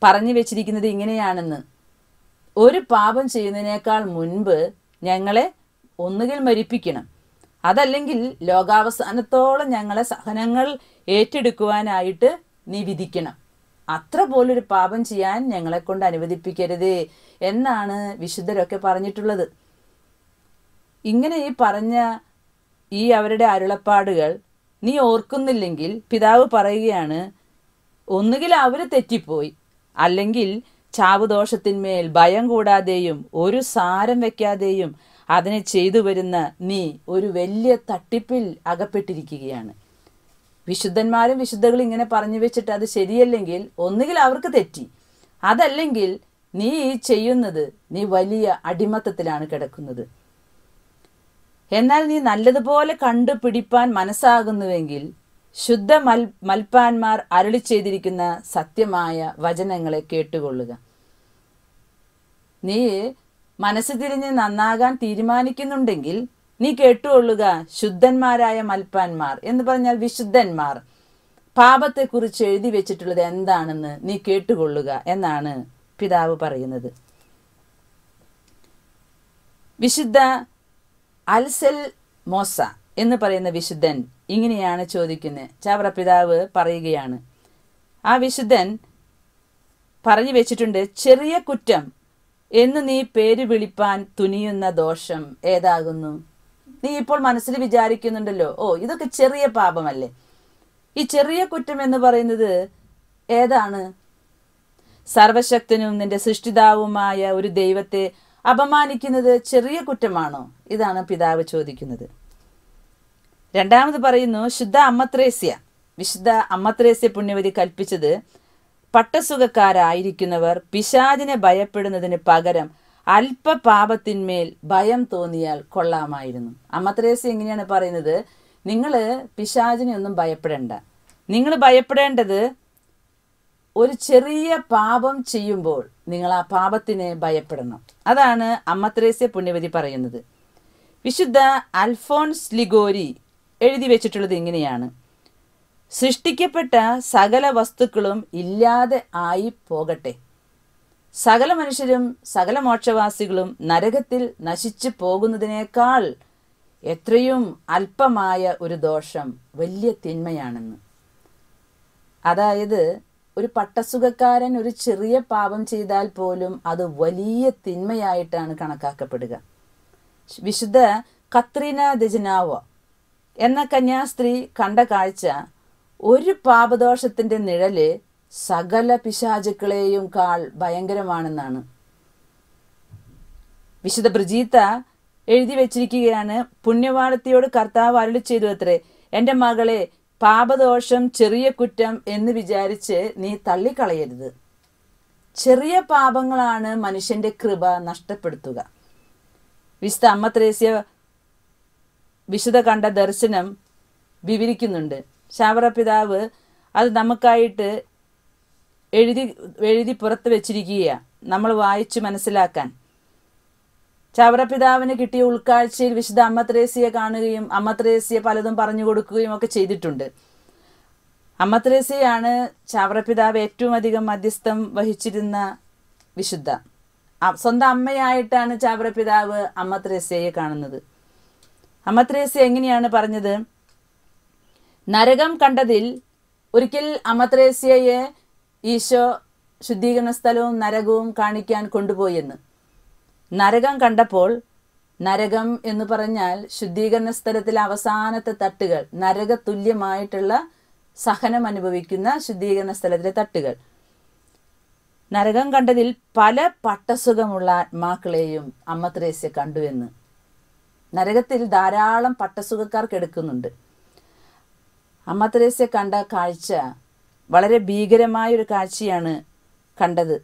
പറഞ്ഞു വെച്ചിരിക്കുന്നത് ഇങ്ങനെയാണെന്ന്: ഒരു പാപം ചെയ്യുന്നതിനേക്കാൾ മുൻപ് ഞങ്ങളെ ഒന്നുകിൽ മരിപ്പിക്കണം, അതല്ലെങ്കിൽ ലോകാവസാനത്തോളം ഞങ്ങളെ സഹനങ്ങൾ ഏറ്റെടുക്കുവാനായിട്ട് നീ വിധിക്കണം. അത്ര പോലൊരു പാപം ചെയ്യാൻ ഞങ്ങളെ കൊണ്ട് അനുവദിപ്പിക്കരുതേ എന്നാണ് വിശുദ്ധരൊക്കെ പറഞ്ഞിട്ടുള്ളത്. ഇങ്ങനെ ഈ പറഞ്ഞ അവരുടെ അരുളപ്പാടുകൾ നീ ഓർക്കുന്നില്ലെങ്കിൽ പിതാവ് പറയുകയാണ്, ഒന്നുകിൽ അവർ തെറ്റിപ്പോയി, അല്ലെങ്കിൽ ചാവുദോഷത്തിന്മേൽ ഭയം കൂടാതെയും ഒരു സാരം വെക്കാതെയും അതിനെ ചെയ്തു വരുന്ന നീ ഒരു വലിയ തട്ടിപ്പിൽ അകപ്പെട്ടിരിക്കുകയാണ്. വിശുദ്ധന്മാരും വിശുദ്ധകളും ഇങ്ങനെ പറഞ്ഞു വെച്ചിട്ട് അത് ശരിയല്ലെങ്കിൽ ഒന്നുകിൽ അവർക്ക് തെറ്റി, അതല്ലെങ്കിൽ നീ ചെയ്യുന്നത് നീ വലിയ അടിമത്തത്തിലാണ് കിടക്കുന്നത്. എന്നാൽ നീ നല്ലതുപോലെ കണ്ടുപിടിപ്പാൻ മനസ്സാകുന്നുവെങ്കിൽ ശുദ്ധ മൽപ്പാന്മാർ അരുളി ചെയ്തിരിക്കുന്ന സത്യമായ വചനങ്ങളെ കേട്ടുകൊള്ളുക. നീ മനസ്സ് തിരിഞ്ഞ് നന്നാകാൻ തീരുമാനിക്കുന്നുണ്ടെങ്കിൽ നീ കേട്ടുകൊള്ളുക. ശുദ്ധന്മാരായ മൽപ്പാന്മാർ എന്ന് പറഞ്ഞാൽ വിശുദ്ധന്മാർ പാപത്തെക്കുറിച്ച് എഴുതി വെച്ചിട്ടുള്ളത് എന്താണെന്ന് നീ കേട്ടുകൊള്ളുക എന്നാണ് പിതാവ് പറയുന്നത്. വിശുദ്ധ അൽസെൽ മോസ എന്ന് പറയുന്ന വിശുദ്ധൻ ഇങ്ങനെയാണ് ചോദിക്കുന്നത്. ചാവറ പിതാവ് പറയുകയാണ്, ആ വിശുദ്ധൻ പറഞ്ഞു വെച്ചിട്ടുണ്ട്, ചെറിയ കുറ്റം എന്ന് നീ പേര് വിളിപ്പാൻ തുനിയുന്ന ദോഷം ഏതാകുന്നു? നീ ഇപ്പോൾ മനസ്സിൽ വിചാരിക്കുന്നുണ്ടല്ലോ, ഓ ഇതൊക്കെ ചെറിയ പാപമല്ലേ. ഈ ചെറിയ കുറ്റം എന്ന് പറയുന്നത് ഏതാണ്? സർവശക്തനും നിന്റെ സൃഷ്ടിതാവുമായ ഒരു ദൈവത്തെ അപമാനിക്കുന്നത് ചെറിയ കുറ്റമാണോ? ഇതാണ് പിതാവ് ചോദിക്കുന്നത്. രണ്ടാമത് പറയുന്നു, വിശുദ്ധ അമ്മത്രേസ്യ പുണ്യവതി കൽപ്പിച്ചത്, പട്ടസുഖക്കാരായിരിക്കുന്നവർ പിശാചിനെ ഭയപ്പെടുന്നതിന് പകരം അല്പ പാപത്തിന്മേൽ ഭയം തോന്നിയാൽ കൊള്ളാമായിരുന്നു. അമ്മത്രേസ്യ എങ്ങനെയാണ് പറയുന്നത്? നിങ്ങൾ പിശാചിനെ ഒന്നും ഭയപ്പെടേണ്ട, നിങ്ങൾ ഭയപ്പെടേണ്ടത് ഒരു ചെറിയ പാപം ചെയ്യുമ്പോൾ നിങ്ങൾ ആ പാപത്തിനെ ഭയപ്പെടണം. അതാണ് അമ്മത്രേസ്യ പുണ്യവതി പറയുന്നത്. വിശുദ്ധ അൽഫോൺസ് ലിഗോരി എഴുതി വെച്ചിട്ടുള്ളത് ഇങ്ങനെയാണ്: സൃഷ്ടിക്കപ്പെട്ട സകല വസ്തുക്കളും ഇല്ലാതെ ആയി പോകട്ടെ, സകല മനുഷ്യരും സകല മോക്ഷവാസികളും നരകത്തിൽ നശിച്ചു പോകുന്നതിനേക്കാൾ എത്രയും അല്പമായ ഒരു ദോഷം വലിയ തിന്മയാണെന്ന്. അതായത് ഒരു പട്ടസുഖക്കാരൻ ഒരു ചെറിയ പാപം ചെയ്താൽ പോലും അത് വലിയ തിന്മയായിട്ടാണ് കണക്കാക്കപ്പെടുക. വിശുദ്ധ കത്രീന ദെജനാവോ എന്ന കന്യാസ്ത്രീ കണ്ട കാഴ്ച, ഒരു പാപദോഷത്തിന്റെ നിഴല് സകല പിശാചുക്കളെയും കാൾ ഭയങ്കരമാണെന്നാണ്. വിശുദ്ധ ബ്രിജീത്ത എഴുതി വെച്ചിരിക്കുകയാണ്, പുണ്യവാളത്തിയോട് കർത്താവ് അരുളി ചെയ്തു അത്രേ, എൻ്റെ മകളെ, പാപദോഷം ചെറിയ കുറ്റം എന്ന് വിചാരിച്ച് നീ തള്ളിക്കളയരുത്. ചെറിയ പാപങ്ങളാണ് മനുഷ്യന്റെ കൃപ നഷ്ടപ്പെടുത്തുക. വിശുദ്ധ അമ്മത്രേസ്യ വിശുദ്ധ കണ്ട ദർശനം വിവരിക്കുന്നുണ്ട്. ചാവറ പിതാവ് അത് നമുക്കായിട്ട് എഴുതി പുറത്ത് വെച്ചിരിക്കുകയാണ്, നമ്മൾ വായിച്ചു മനസ്സിലാക്കാൻ. ചാവറ പിതാവിന് കിട്ടിയ ഉൾക്കാഴ്ചയിൽ വിശുദ്ധ അമ്മത്രേസ്യയെ കാണുകയും അമ്മത്രേസ്യ പലതും പറഞ്ഞു കൊടുക്കുകയും ഒക്കെ ചെയ്തിട്ടുണ്ട്. അമ്മത്രേസ്യയാണ് ചാവറ പിതാവ് ഏറ്റവും അധികം മധ്യസ്ഥം വഹിച്ചിരുന്ന വിശുദ്ധ. സ്വന്തം അമ്മയായിട്ടാണ് ചാവറ പിതാവ് അമ്മത്രേസ്യയെ കാണുന്നത്. അമ്മത്രേസ്യ എങ്ങനെയാണ് പറഞ്ഞത്? നരകം കണ്ടതിൽ ഒരിക്കൽ അമ്മത്രേസ്യയെ ഈശോ ശുദ്ധീകരണ സ്ഥലവും നരകവും കാണിക്കാൻ കൊണ്ടുപോയെന്ന്. നരകം കണ്ടപ്പോൾ, നരകം എന്ന് പറഞ്ഞാൽ ശുദ്ധീകരണ സ്ഥലത്തിലെ അവസാനത്തെ തട്ടുകൾ, നരക തുല്യമായിട്ടുള്ള സഹനം അനുഭവിക്കുന്ന ശുദ്ധീകരണ സ്ഥലത്തിലെ തട്ടുകൾ. നരകം കണ്ടതിൽ പല പട്ടസുഖമുള്ള ആത്മാക്കളെയും അമ്മത്രേസ്യ കണ്ടുവെന്ന്. നരകത്തിൽ ധാരാളം പട്ടസുഖക്കാർ കിടക്കുന്നുണ്ട്. അമ്മത്രേസ്യ കണ്ട കാഴ്ച വളരെ ഭീകരമായൊരു കാഴ്ചയാണ് കണ്ടത്.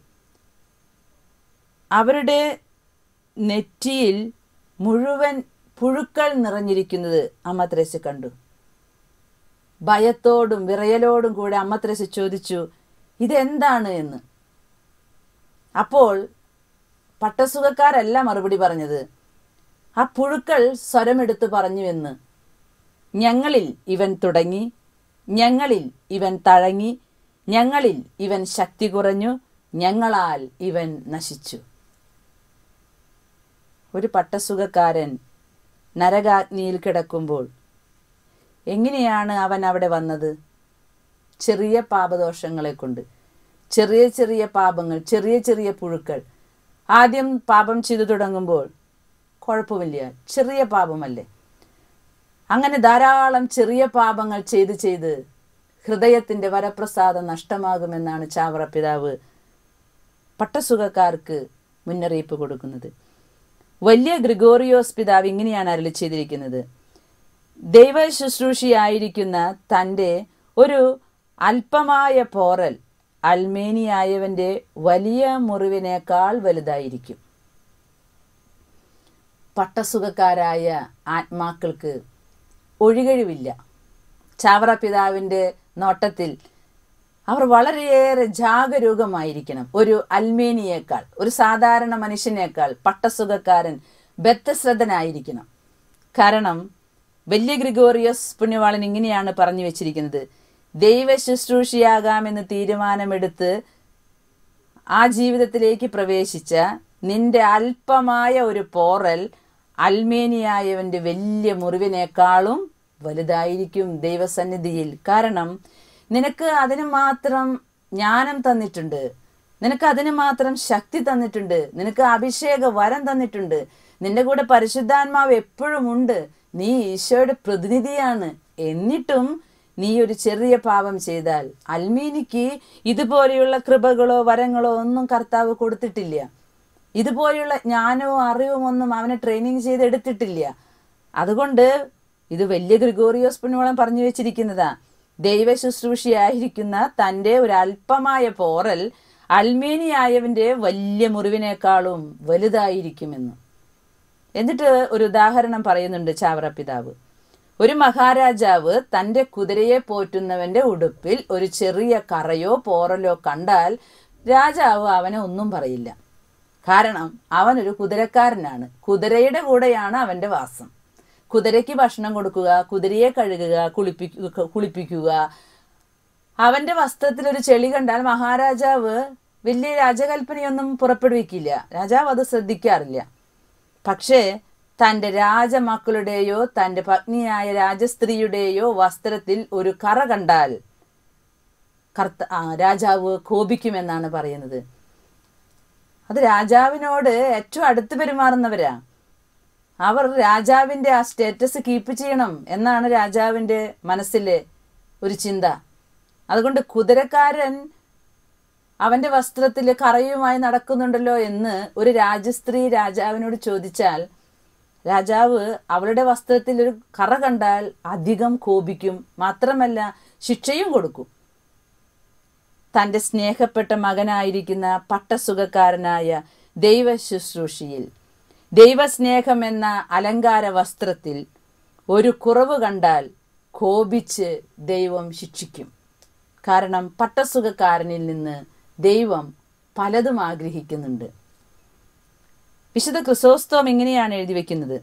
അവരുടെ നെറ്റിയിൽ മുഴുവൻ പുഴുക്കൾ നിറഞ്ഞിരിക്കുന്നത് അമ്മത്രേസ്യ കണ്ടു. ഭയത്തോടും വിറയലോടും കൂടെ അമ്മത്രേസ്യ ചോദിച്ചു, ഇതെന്താണ് എന്ന്. അപ്പോൾ പട്ടസുഖക്കാരല്ല മറുപടി പറഞ്ഞത്. ആ പുഴുക്കൾ സ്വരമെടുത്ത് പറഞ്ഞുവെന്ന്, ഞങ്ങളിൽ ഇവൻ തുടങ്ങി, ഞങ്ങളിൽ ഇവൻ തഴങ്ങി, ഞങ്ങളിൽ ഇവൻ ശക്തി കുറഞ്ഞു, ഞങ്ങളാൽ ഇവൻ നശിച്ചു. ഒരു പട്ടസുഖക്കാരൻ നരകാഗ്നിയിൽ കിടക്കുമ്പോൾ എങ്ങനെയാണ് അവൻ അവിടെ വന്നത്? ചെറിയ പാപദോഷങ്ങളെ കൊണ്ട്, ചെറിയ ചെറിയ പാപങ്ങൾ, ചെറിയ ചെറിയ പുഴുക്കൾ. ആദ്യം പാപം ചെയ്തു തുടങ്ങുമ്പോൾ കുഴപ്പമില്ല, ചെറിയ പാപമല്ലേ. അങ്ങനെ ധാരാളം ചെറിയ പാപങ്ങൾ ചെയ്ത് ചെയ്ത് ഹൃദയത്തിൻ്റെ വരപ്രസാദം നഷ്ടമാകുമെന്നാണ് ചാവറ പിതാവ് പട്ടസുഖക്കാർക്ക് മുന്നറിയിപ്പ് കൊടുക്കുന്നത്. വലിയ ഗ്രിഗോറിയോസ് പിതാവ് ഇങ്ങനെയാണ് അരുളി ചെയ്തിരിക്കുന്നത്: ദൈവ ശുശ്രൂഷയായിരിക്കുന്ന തൻ്റെ ഒരു അല്പമായ പോറൽ അൽമേനിയായവൻ്റെ വലിയ മുറിവിനേക്കാൾ വലുതായിരിക്കും. പട്ടസുഖക്കാരായ ആത്മാക്കൾക്ക് ഒഴികഴിവില്ല. ചാവറ പിതാവിൻ്റെ നോട്ടത്തിൽ അവർ വളരെയേറെ ജാഗരൂകമായിരിക്കണം. ഒരു അൽമേനിയേക്കാൾ, ഒരു സാധാരണ മനുഷ്യനേക്കാൾ പട്ടസുഖക്കാരൻ ബദ്ധശ്രദ്ധനായിരിക്കണം. കാരണം വലിയ ഗ്രിഗോറിയോസ് പുണ്യവാളൻ ഇങ്ങനെയാണ് പറഞ്ഞു വെച്ചിരിക്കുന്നത്: ദൈവ ശുശ്രൂഷയാകാമെന്ന് തീരുമാനമെടുത്ത് ആ ജീവിതത്തിലേക്ക് പ്രവേശിച്ച നിന്റെ അല്പമായ ഒരു പോറൽ അൽമേനിയായവൻ്റെ വലിയ മുറിവിനേക്കാളും വലുതായിരിക്കും ദൈവസന്നിധിയിൽ. കാരണം നിനക്ക് അതിന് മാത്രം ജ്ഞാനം തന്നിട്ടുണ്ട്, നിനക്ക് അതിന് മാത്രം ശക്തി തന്നിട്ടുണ്ട്, നിനക്ക് അഭിഷേക വരം തന്നിട്ടുണ്ട്, നിന്റെ കൂടെ പരിശുദ്ധാത്മാവ് എപ്പോഴും ഉണ്ട്, നീ ഈശോയുടെ പ്രതിനിധിയാണ്. എന്നിട്ടും നീ ഒരു ചെറിയ പാപം ചെയ്താൽ, അൽമീനിക്ക് ഇതുപോലെയുള്ള കൃപകളോ വരങ്ങളോ ഒന്നും കർത്താവ് കൊടുത്തിട്ടില്ല. ഇതുപോലെയുള്ള ജ്ഞാനവും അറിവും ഒന്നും അവനെ ട്രെയിനിങ് ചെയ്ത് എടുത്തിട്ടില്ല. അതുകൊണ്ട് ഇത് വലിയ ഗ്രിഗോറിയോസ് പുണ്യവാളൻ പറഞ്ഞു വെച്ചിരിക്കുന്നതാ: ദൈവ ശുശ്രൂഷയായിരിക്കുന്ന തൻ്റെ ഒരു അല്പമായ പോറൽ അൽമേനിയായവൻ്റെ വലിയ മുറിവിനേക്കാളും വലുതായിരിക്കുമെന്ന്. എന്നിട്ട് ഒരു ഉദാഹരണം പറയുന്നുണ്ട് ചാവറ പിതാവ്. ഒരു മഹാരാജാവ് തൻ്റെ കുതിരയെ പോറ്റുന്നവൻ്റെ ഉടുപ്പിൽ ഒരു ചെറിയ കറയോ പോറലോ കണ്ടാൽ രാജാവ് അവനെ ഒന്നും പറയില്ല. കാരണം അവനൊരു കുതിരക്കാരനാണ്, കുതിരയുടെ കൂടെയാണ് അവൻ്റെ വാസം. കുതിരയ്ക്ക് ഭക്ഷണം കൊടുക്കുക, കുതിരയെ കഴുകുക, കുളിപ്പിക്കുക. അവൻ്റെ വസ്ത്രത്തിൽ ഒരു ചെളി കണ്ടാൽ മഹാരാജാവ് വലിയ രാജകൽപ്പനയൊന്നും പുറപ്പെടുവിക്കില്ല, രാജാവ് അത് ശ്രദ്ധിക്കാറില്ല. പക്ഷേ തൻ്റെ രാജമക്കളുടെയോ തൻ്റെ പത്നിയായ രാജസ്ത്രീയുടെയോ വസ്ത്രത്തിൽ ഒരു കറ കണ്ടാൽ രാജാവ് കോപിക്കുമെന്നാണ് പറയുന്നത്. അത് രാജാവിനോട് ഏറ്റവും അടുത്ത് പെരുമാറുന്നവരാ. അവർ രാജാവിൻ്റെ ആ സ്റ്റേറ്റസ് കീപ്പ് ചെയ്യണം എന്നാണ് രാജാവിൻ്റെ മനസ്സിലെ ഒരു ചിന്ത. അതുകൊണ്ട് കുതിരക്കാരൻ അവൻ്റെ വസ്ത്രത്തിൽ കറയുമായി നടക്കുന്നുണ്ടല്ലോ എന്ന് ഒരു രാജസ്ത്രീ രാജാവിനോട് ചോദിച്ചാൽ രാജാവ് അവളുടെ വസ്ത്രത്തിൽ ഒരു കറ കണ്ടാൽ അധികം കോപിക്കും, മാത്രമല്ല ശിക്ഷയും കൊടുക്കും. തൻ്റെ സ്നേഹപ്പെട്ട മകനായിരിക്കുന്ന പട്ടസുഖക്കാരനായ ദൈവ ശുശ്രൂഷയിൽ ദൈവസ്നേഹം എന്ന അലങ്കാര വസ്ത്രത്തിൽ ഒരു കുറവ് കണ്ടാൽ കോപിച്ച് ദൈവം ശിക്ഷിക്കും. കാരണം പട്ടസുഖക്കാരനിൽ നിന്ന് ദൈവം പലതും ആഗ്രഹിക്കുന്നുണ്ട്. വിശുദ്ധ ക്രിസോസ്തോം ഇങ്ങനെയാണ് എഴുതി വെക്കുന്നത്: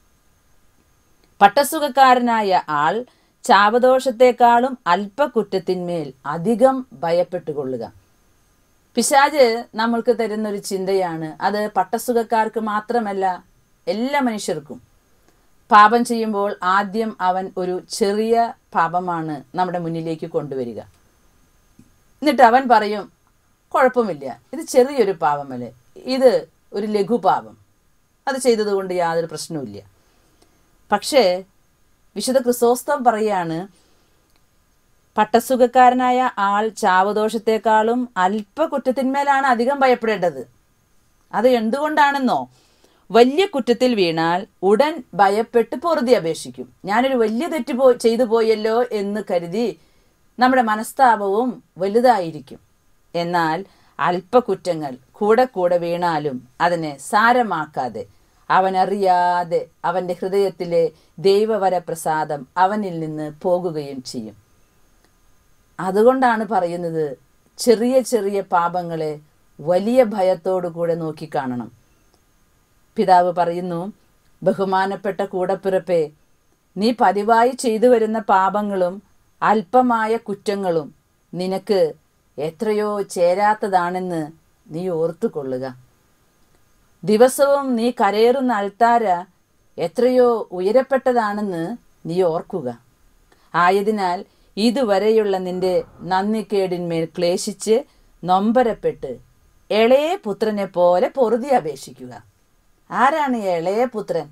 പട്ടസുഖക്കാരനായ ആൾ ചാപദോഷത്തെക്കാളും അല്പകുറ്റത്തിന്മേൽ അധികം ഭയപ്പെട്ടുകൊള്ളുക. പിശാച് നമ്മൾക്ക് തരുന്നൊരു ചിന്തയാണ്, അത് പട്ടസുഖക്കാർക്ക് മാത്രമല്ല എല്ലാ മനുഷ്യർക്കും. പാപം ചെയ്യുമ്പോൾ ആദ്യം അവൻ ഒരു ചെറിയ പാപമാണ് നമ്മുടെ മുന്നിലേക്ക് കൊണ്ടുവരിക. എന്നിട്ട് അവൻ പറയും, കുഴപ്പമില്ല, ഇത് ചെറിയൊരു പാപമല്ലേ, ഇത് ഒരു ലഘുപാപം, അത് ചെയ്തതുകൊണ്ട് യാതൊരു പ്രശ്നവുമില്ല. പക്ഷേ വിശുദ്ധ ക്രിസോസ്തം പറയാണ്, പട്ടസുഖക്കാരനായ ആൾ ചാവദോഷത്തെക്കാളും അല്പ കുറ്റത്തിന്മേലാണ് അധികം ഭയപ്പെടേണ്ടത്. അത് എന്തുകൊണ്ടാണെന്നോ, വലിയ കുറ്റത്തിൽ വീണാൽ ഉടൻ ഭയപ്പെട്ട് പൊറുതി അപേക്ഷിക്കും. ഞാനൊരു വലിയ തെറ്റ് ചെയ്തു പോയല്ലോ എന്ന് കരുതി നമ്മുടെ മനസ്താപവും വലുതായിരിക്കും. എന്നാൽ അല്പകുറ്റങ്ങൾ കൂടെ കൂടെ വീണാലും അതിനെ സാരമാക്കാതെ അവനറിയാതെ അവൻ്റെ ഹൃദയത്തിലെ ദൈവവരപ്രസാദം അവനിൽ നിന്ന് പോകുകയും ചെയ്യും. അതുകൊണ്ടാണ് പറയുന്നത്, ചെറിയ ചെറിയ പാപങ്ങളെ വലിയ ഭയത്തോടു കൂടെ നോക്കിക്കാണണം. പിതാവ് പറയുന്നു, ബഹുമാനപ്പെട്ട കൂടപ്പിറപ്പേ, നീ പതിവായി ചെയ്തു വരുന്ന പാപങ്ങളും അല്പമായ കുറ്റങ്ങളും നിനക്ക് എത്രയോ ചേരാത്തതാണെന്ന് നീ ഓർത്തുകൊള്ളുക. ദിവസവും നീ കരയേറുന്ന അൾത്താര എത്രയോ ഉയരപ്പെട്ടതാണെന്ന് നീ ഓർക്കുക. ആയതിനാൽ ഇതുവരെയുള്ള നിന്റെ നന്ദിക്കേടിന്മേൽ ക്ലേശിച്ച് നൊമ്പരപ്പെട്ട് ഇളയ പുത്രനെ പോലെ പൊറുതി അപേക്ഷിക്കുക. ആരാണ് ഇളയ പുത്രൻ?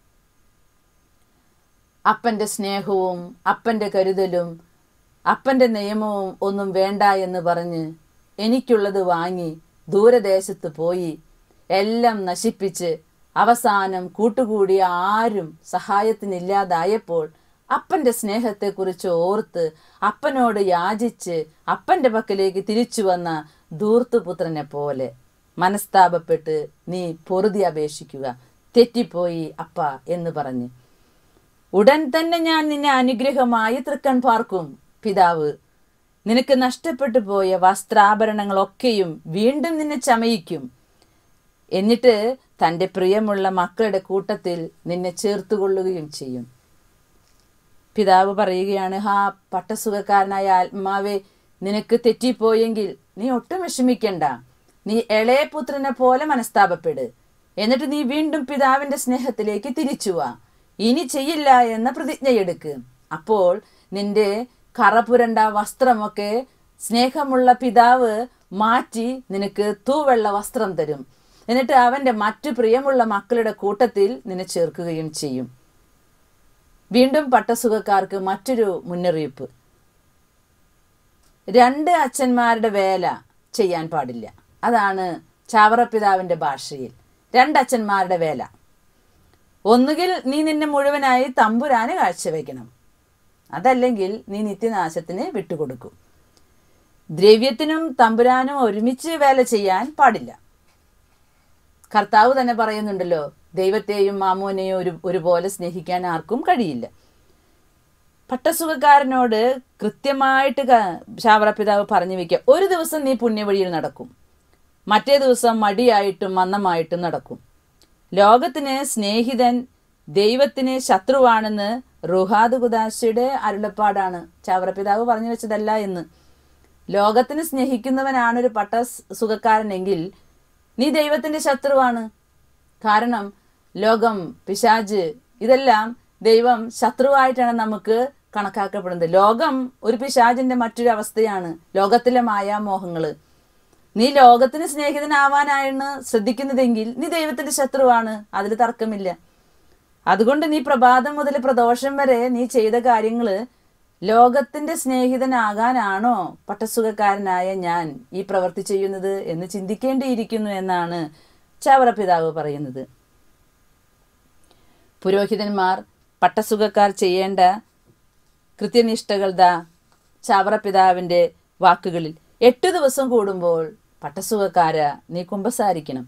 അപ്പൻ്റെ സ്നേഹവും അപ്പൻ്റെ കരുതലും അപ്പൻ്റെ നിയമവും ഒന്നും വേണ്ട എന്ന് പറഞ്ഞ് എനിക്കുള്ളത് വാങ്ങി ദൂരദേശത്ത് പോയി എല്ലാം നശിപ്പിച്ച് അവസാനം കൂട്ടുകൂടി ആരും സഹായത്തിനില്ലാതായപ്പോൾ അപ്പൻ്റെ സ്നേഹത്തെക്കുറിച്ച് ഓർത്ത് അപ്പനോട് യാചിച്ച് അപ്പൻ്റെ പക്കലേക്ക് തിരിച്ചു വന്ന ധൂർത്തുപുത്രനെ പോലെ മനസ്താപപ്പെട്ട് നീ പൊറുതി അപേക്ഷിക്കുക. തെറ്റിപ്പോയി അപ്പ എന്ന് പറഞ്ഞ് ഉടൻ തന്നെ ഞാൻ നിന്നെ അനുഗ്രഹമായി തൃക്കൺ പാർക്കും. പിതാവ് നിനക്ക് നഷ്ടപ്പെട്ടു പോയ വസ്ത്രാഭരണങ്ങളൊക്കെയും വീണ്ടും നിന്നെ ചമയിക്കും. എന്നിട്ട് തൻ്റെ പ്രിയമുള്ള മക്കളുടെ കൂട്ടത്തിൽ നിന്നെ ചേർത്തുകൊള്ളുകയും ചെയ്യും. പിതാവ് പറയുകയാണ്, ഹാ പട്ടസുഖക്കാരനായ ആത്മാവേ, നിനക്ക് തെറ്റിപ്പോയെങ്കിൽ നീ ഒട്ടും വിഷമിക്കണ്ട. നീ ഇളയ പുത്രനെ പോലെ മനസ്താപപ്പെട്. എന്നിട്ട് നീ വീണ്ടും പിതാവിന്റെ സ്നേഹത്തിലേക്ക് തിരിച്ചുവാ. ഇനി ചെയ്യില്ല എന്ന പ്രതിജ്ഞയെടുക്ക്. അപ്പോൾ നിന്റെ കറപുരണ്ട വസ്ത്രമൊക്കെ സ്നേഹമുള്ള പിതാവ് മാറ്റി നിനക്ക് തൂവെള്ള വസ്ത്രം തരും. എന്നിട്ട് അവന്റെ മറ്റു പ്രിയമുള്ള മക്കളുടെ കൂട്ടത്തിൽ നിന്നെ ചേർക്കുകയും ചെയ്യും. വീണ്ടും പട്ടസുഖക്കാർക്ക് മറ്റൊരു മുന്നറിയിപ്പ്. 2 അച്ഛന്മാരുടെ വേല ചെയ്യാൻ പാടില്ല. അതാണ് ചാവറ പിതാവിന്റെ ഭാഷയിൽ 2 അച്ഛന്മാരുടെ വേല. ഒന്നുകിൽ നീ നിന്നെ മുഴുവനായി തമ്പുരാന് കാഴ്ചവെക്കണം, അതല്ലെങ്കിൽ നീ നിത്യനാശത്തിന് വിട്ടുകൊടുക്കും. ദ്രവ്യത്തിനും തമ്പുരാനും ഒരുമിച്ച് വേല ചെയ്യാൻ പാടില്ല. കർത്താവ് തന്നെ പറയുന്നുണ്ടല്ലോ, ദൈവത്തെയും മാമോനെയും ഒരുപോലെ സ്നേഹിക്കാൻ ആർക്കും കഴിയില്ല. പട്ടസുഖക്കാരനോട് കൃത്യമായിട്ട് ചാവറ പിതാവ് പറഞ്ഞു വെക്കുക, ഒരു ദിവസം നീ പുണ്യവഴിയിൽ നടക്കും, മറ്റേ ദിവസം മടിയായിട്ടും മന്ദമായിട്ടും നടക്കും. ലോകത്തിന് സ്നേഹിതൻ ദൈവത്തിന് ശത്രുവാണെന്ന് റുഹാദ് ഖുദാശയുടെ അരുളപ്പാടാണ്. ചാവറ പിതാവ് പറഞ്ഞു വെച്ചതല്ല എന്ന്. ലോകത്തിന് സ്നേഹിക്കുന്നവനാണ് ഒരു പട്ടസുഖക്കാരനെങ്കിൽ നീ ദൈവത്തിന്റെ ശത്രുവാണ്. കാരണം ലോകം, പിശാച്, ഇതെല്ലാം ദൈവം ശത്രുവായിട്ടാണ് നമുക്ക് കണക്കാക്കപ്പെടുന്നത്. ലോകം ഒരു പിശാചിന്റെ മറ്റൊരു അവസ്ഥയാണ്, ലോകത്തിലെ മായാമോഹങ്ങള്. നീ ലോകത്തിന് സ്നേഹിതനാവാനാണ് ശ്രദ്ധിക്കുന്നതെങ്കിൽ നീ ദൈവത്തിന്റെ ശത്രുവാണ്, അതിൽ തർക്കമില്ല. അതുകൊണ്ട് നീ പ്രഭാതം മുതൽ പ്രദോഷം വരെ നീ ചെയ്ത കാര്യങ്ങള് ലോകത്തിന്റെ സ്നേഹിതനാകാനാണോ പട്ടസുഖക്കാരനായ ഞാൻ ഈ പ്രവൃത്തി ചെയ്യുന്നത് എന്ന് ചിന്തിക്കേണ്ടിയിരിക്കുന്നു എന്നാണ് ചാവറ പിതാവ് പറയുന്നത്. പുരോഹിതന്മാർ പട്ടസുഖക്കാർ ചെയ്യേണ്ട കൃത്യനിഷ്ഠകൾ ചാവറ പിതാവിന്റെ വാക്കുകളിൽ 8 ദിവസം കൂടുമ്പോൾ പട്ടസുഖക്കാര നീ കുമ്പസാരിക്കണം.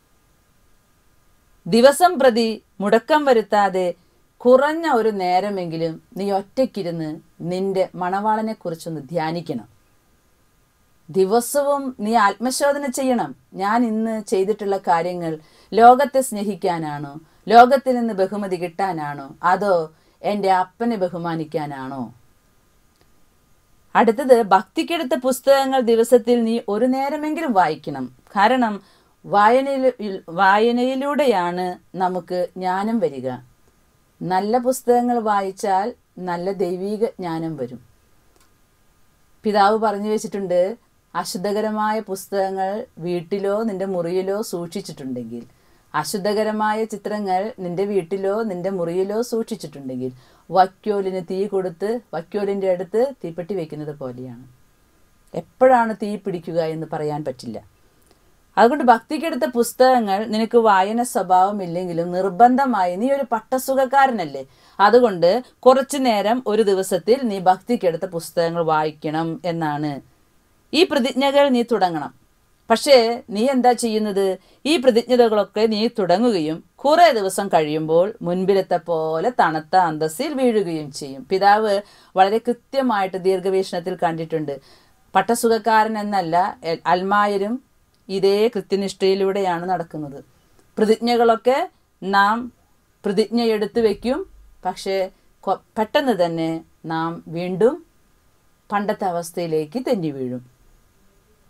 ദിവസം പ്രതി മുടക്കം വരുത്താതെ കുറഞ്ഞ ഒരു നേരമെങ്കിലും നീ ഒറ്റയ്ക്കിരുന്ന് നിന്റെ മണവാളനെ കുറിച്ചൊന്ന് ധ്യാനിക്കണം. ദിവസവും നീ ആത്മശോധന ചെയ്യണം. ഞാൻ ഇന്ന് ചെയ്തിട്ടുള്ള കാര്യങ്ങൾ ലോകത്തെ സ്നേഹിക്കാനാണോ, ലോകത്തിൽ നിന്ന് ബഹുമതി കിട്ടാനാണോ, അതോ എൻ്റെ അപ്പനെ ബഹുമാനിക്കാനാണോ? അടുത്തത്, ഭക്തിക്കെടുത്ത പുസ്തകങ്ങൾ ദിവസത്തിൽ നീ ഒരു നേരമെങ്കിലും വായിക്കണം. കാരണം വായനയിലൂടെയാണ് നമുക്ക് ജ്ഞാനം വരിക. നല്ല പുസ്തകങ്ങൾ വായിച്ചാൽ നല്ല ദൈവീക ജ്ഞാനം വരും. പിതാവ് പറഞ്ഞു വെച്ചിട്ടുണ്ട്, അശുദ്ധകരമായ പുസ്തകങ്ങൾ വീട്ടിലോ നിന്റെ മുറിയിലോ സൂക്ഷിച്ചിട്ടുണ്ടെങ്കിൽ, അശുദ്ധകരമായ ചിത്രങ്ങൾ നിന്റെ വീട്ടിലോ നിന്റെ മുറിയിലോ സൂക്ഷിച്ചിട്ടുണ്ടെങ്കിൽ വൈക്കോലിന് തീ കൊടുത്ത് വൈക്കോലിൻ്റെ അടുത്ത് തീപ്പെട്ടി വെക്കുന്നത് പോലെയാണ്. എപ്പോഴാണ് തീ പിടിക്കുക എന്ന് പറയാൻ പറ്റില്ല. അതുകൊണ്ട് ഭക്തിക്കെടുത്ത പുസ്തകങ്ങൾ നിനക്ക് വായന സ്വഭാവമില്ലെങ്കിലും നിർബന്ധമായി, നീ ഒരു പട്ടസുഖക്കാരനല്ലേ, അതുകൊണ്ട് കുറച്ചു നേരം ഒരു ദിവസത്തിൽ നീ ഭക്തിക്കെടുത്ത പുസ്തകങ്ങൾ വായിക്കണം എന്നാണ്. ഈ പ്രതിജ്ഞകൾ നീ തുടങ്ങണം. പക്ഷേ നീ എന്താ ചെയ്യുന്നത്? ഈ പ്രതിജ്ഞതകളൊക്കെ നീ തുടങ്ങുകയും കുറെ ദിവസം കഴിയുമ്പോൾ മുൻപിലത്തെ പോലെ തണുത്ത അന്തസ്സിൽ വീഴുകയും ചെയ്യും. പിതാവ് വളരെ കൃത്യമായിട്ട് ദീർഘവീക്ഷണത്തിൽ കണ്ടിട്ടുണ്ട്. പട്ടസുഖക്കാരൻ എന്നല്ല, അൽമായരും ഇതേ കൃത്യനിഷ്ഠയിലൂടെയാണ് നടക്കുന്നത്. പ്രതിജ്ഞകളൊക്കെ നാം പ്രതിജ്ഞയെടുത്ത് വയ്ക്കും, പക്ഷേ പെട്ടെന്ന് തന്നെ നാം വീണ്ടും പണ്ടത്തെ അവസ്ഥയിലേക്ക് തെന്നി വീഴും.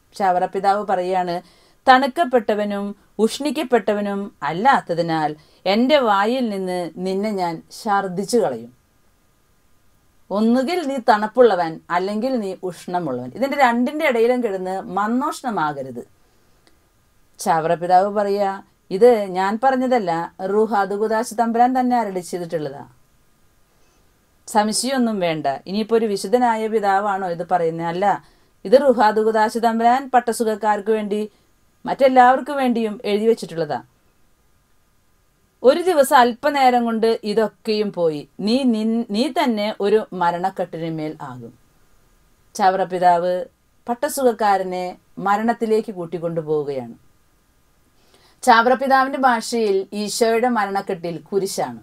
ചവറ പിതാവ് പറയാണ്, തണുക്കപ്പെട്ടവനും ഉഷ്ണിക്കപ്പെട്ടവനും അല്ലാത്തതിനാൽ എൻ്റെ വായിൽ നിന്ന് നിന്നെ ഞാൻ ഛർദ്ദിച്ചു കളയും. ഒന്നുകിൽ നീ തണുപ്പുള്ളവൻ, അല്ലെങ്കിൽ നീ ഉഷ്ണമുള്ളവൻ. ഇതിൻ്റെ രണ്ടിൻ്റെ ഇടയിലും കിടന്ന് മന്നോഷ്ണമാകരുത്. ചവറ പിതാവ് പറയാ, ഇത് ഞാൻ പറഞ്ഞതല്ല, റുഹാദുഗുദാശ് തമ്പുരാൻ തന്നെ അരുളി ചെയ്തിട്ടുള്ളതാ. സംശയമൊന്നും വേണ്ട. ഇനിയിപ്പോൾ ഒരു വിശുദ്ധനായ പിതാവാണോ ഇത് പറയുന്നത്? അല്ല, ഇത് റുഹാദുഗുദാശ് തമ്പുരാൻ പട്ടസുഖക്കാർക്ക് വേണ്ടി മറ്റെല്ലാവർക്കും വേണ്ടിയും എഴുതി വെച്ചിട്ടുള്ളതാ. ഒരു ദിവസം അല്പനേരം കൊണ്ട് ഇതൊക്കെയും പോയി. നീ തന്നെ ഒരു മരണക്കെട്ടിന്മേൽ ആകും. ചവറ പിതാവ് പട്ടസുഖക്കാരനെ മരണത്തിലേക്ക് കൂട്ടിക്കൊണ്ടുപോവുകയാണ്. ചാവറ പിതാവിന്റെ ഭാഷയിൽ ഈശോയുടെ മരണക്കെട്ടിൽ കുരിശാണ്.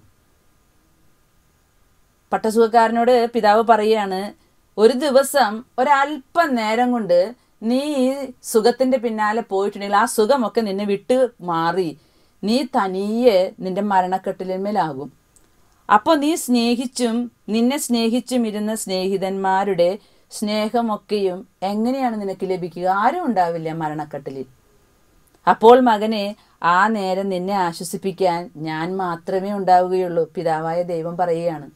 പട്ടസുഖക്കാരനോട് പിതാവ് പറയാണ്, ഒരു ദിവസം ഒരല്പം നേരം കൊണ്ട് നീ ഈ സുഖത്തിന്റെ പിന്നാലെ പോയിട്ടുണ്ടെങ്കിൽ ആ സുഖമൊക്കെ നിന്നെ വിട്ട് മാറി നീ തനിയെ നിന്റെ മരണക്കെട്ടിന്മേലാകും. അപ്പോൾ നീ നിന്നെ സ്നേഹിച്ചും ഇരുന്ന സ്നേഹിതന്മാരുടെ സ്നേഹമൊക്കെയും എങ്ങനെയാണ് നിനക്ക് ലഭിക്കുക? ആരും ഉണ്ടാവില്ല മരണക്കെട്ടിലിൽ. അപ്പോൾ മകനെ, ആ നേരം നിന്നെ ആശ്വസിപ്പിക്കാൻ ഞാൻ മാത്രമേ ഉണ്ടാവുകയുള്ളൂ. പിതാവായ ദൈവം പറയുകയാണ്.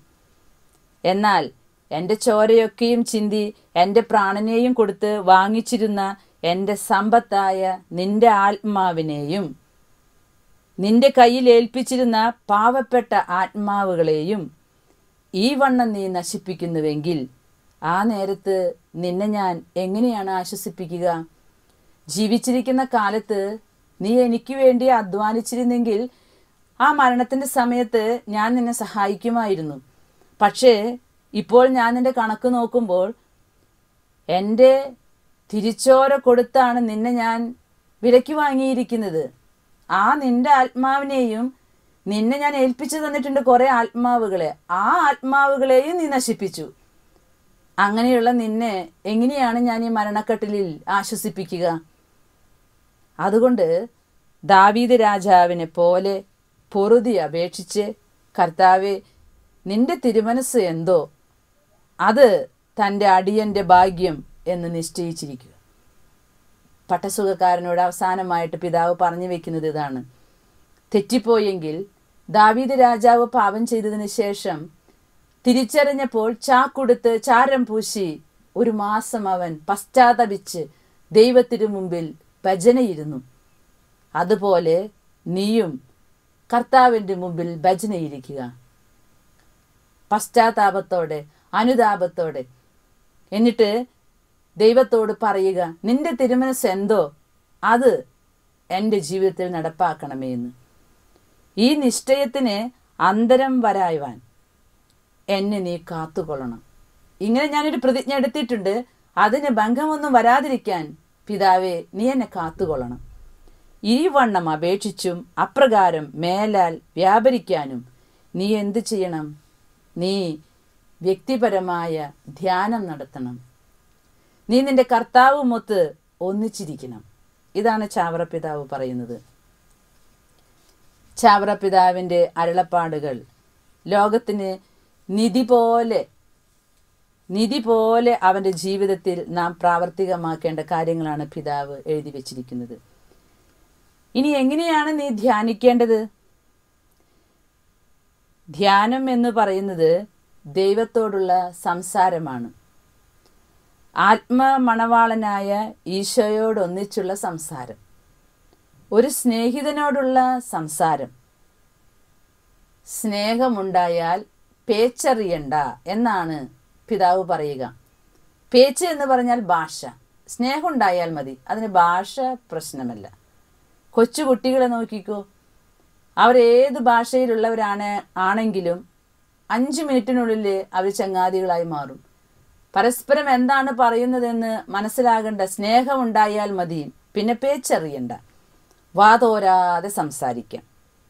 എന്നാൽ എൻ്റെ ചോരയൊക്കെയും ചിന്തി എൻ്റെ പ്രാണനെയും കൊടുത്ത് വാങ്ങിച്ചിരുന്ന എൻ്റെ സമ്പത്തായ നിന്റെ ആത്മാവിനെയും നിന്റെ കയ്യിൽ ഏൽപ്പിച്ചിരുന്ന പാവപ്പെട്ട ആത്മാവുകളെയും ഈ വണ്ണം നീ നശിപ്പിക്കുന്നുവെങ്കിൽ ആ നേരത്ത് നിന്നെ ഞാൻ എങ്ങനെയാണ് ആശ്വസിപ്പിക്കുക? ജീവിച്ചിരിക്കുന്ന കാലത്ത് നീ എനിക്ക് വേണ്ടി അധ്വാനിച്ചിരുന്നെങ്കിൽ ആ മരണത്തിൻ്റെ സമയത്ത് ഞാൻ നിന്നെ സഹായിക്കുമായിരുന്നു. പക്ഷേ ഇപ്പോൾ ഞാൻ നിന്റെ കണക്ക് നോക്കുമ്പോൾ എൻ്റെ തിരിച്ചോര കൊടുത്താണ് നിന്നെ ഞാൻ വിലയ്ക്ക് വാങ്ങിയിരിക്കുന്നത്. ആ നിന്റെ ആത്മാവിനെയും നിന്നെ ഞാൻ ഏൽപ്പിച്ചു തന്നിട്ടുണ്ട് കുറേ ആത്മാവുകളെ. ആ ആത്മാവുകളെയും നീ നശിപ്പിച്ചു. അങ്ങനെയുള്ള നിന്നെ എങ്ങനെയാണ് ഞാൻ ഈ മരണക്കെട്ടിലിൽ ആശ്വസിപ്പിക്കുക? അതുകൊണ്ട് ദാവീദ് രാജാവിനെ പോലെ പൊറുതി അപേക്ഷിച്ച്, കർത്താവേ, നിന്റെ തിരുമനസ് എന്തോ അത് തൻ്റെ അടിയൻ്റെ ഭാഗ്യം എന്ന് നിശ്ചയിച്ചിരിക്കുക. പട്ടസുഖക്കാരനോട് അവസാനമായിട്ട് പിതാവ് പറഞ്ഞു വെക്കുന്നത് ഇതാണ്. തെറ്റിപ്പോയെങ്കിൽ ദാവീദ് രാജാവ് പാപം ചെയ്തതിന് ശേഷം തിരിച്ചറിഞ്ഞപ്പോൾ ചാക്കുടുത്ത് ചാരം പൂശി 1 മാസം അവൻ പശ്ചാത്തപിച്ച് ദൈവത്തിനു മുമ്പിൽ ഭജനയിരുന്നു. അതുപോലെ നീയും കർത്താവിൻ്റെ മുമ്പിൽ ഭജനയിരിക്കുക, പശ്ചാത്താപത്തോടെ, അനുതാപത്തോടെ. എന്നിട്ട് ദൈവത്തോട് പറയുക, നിന്റെ തിരുമനസ് എന്തോ അത് എൻ്റെ ജീവിതത്തിൽ നടപ്പാക്കണമേ എന്ന്. ഈ നിശ്ചയത്തിന് അന്തരം വരായുവാൻ എന്നെ നീ കാത്തുകൊള്ളണം. ഇങ്ങനെ ഞാനൊരു പ്രതിജ്ഞ എടുത്തിട്ടുണ്ട്. അതിന് ഭംഗമൊന്നും വരാതിരിക്കാൻ പിതാവേ, നീ എന്നെ കാത്തുകൊള്ളണം. ഈ വണ്ണം അപേക്ഷിച്ചും അപ്രകാരം മേലാൽ വ്യാപരിക്കാനും നീ എന്ത് ചെയ്യണം? നീ വ്യക്തിപരമായ ധ്യാനം നടത്തണം. നീ നിന്റെ കർത്താവുമൊത്ത് ഒന്നിച്ചിരിക്കണം. ഇതാണ് ചാവറ പിതാവ് പറയുന്നത്. ചാവറ പിതാവിൻ്റെ അരുളപ്പാടുകൾ ലോകത്തിന് നിധി പോലെ അവൻ്റെ ജീവിതത്തിൽ നാം പ്രാവർത്തികമാക്കേണ്ട കാര്യങ്ങളാണ് പിതാവ് എഴുതി വച്ചിരിക്കുന്നത്. ഇനി എങ്ങനെയാണ് നീ ധ്യാനിക്കേണ്ടത്? ധ്യാനം എന്ന് പറയുന്നത് ദൈവത്തോടുള്ള സംസാരമാണ്. ആത്മമണവാളനായ ഈശോയോടൊന്നിച്ചുള്ള സംസാരം, ഒരു സ്നേഹിതനോടുള്ള സംസാരം. സ്നേഹമുണ്ടായാൽ പേച്ചറിയണ്ട എന്നാണ് പിതാവ് പറയുക. പേച്ച് എന്ന് പറഞ്ഞാൽ ഭാഷ. സ്നേഹം ഉണ്ടായാൽ മതി, അതിന് ഭാഷ പ്രശ്നമല്ല. കൊച്ചു കുട്ടികളെ നോക്കിക്കോ, അവരേത് ഭാഷയിലുള്ളവരാണെങ്കിലും 5 മിനിറ്റിനുള്ളിൽ അവർ ചങ്ങാതികളായി മാറും. പരസ്പരം എന്താണ് പറയുന്നതെന്ന് മനസ്സിലാകേണ്ട, സ്നേഹമുണ്ടായാൽ മതി, പിന്നെ പേച്ചറിയണ്ട, വാതോരാതെ സംസാരിക്കാം.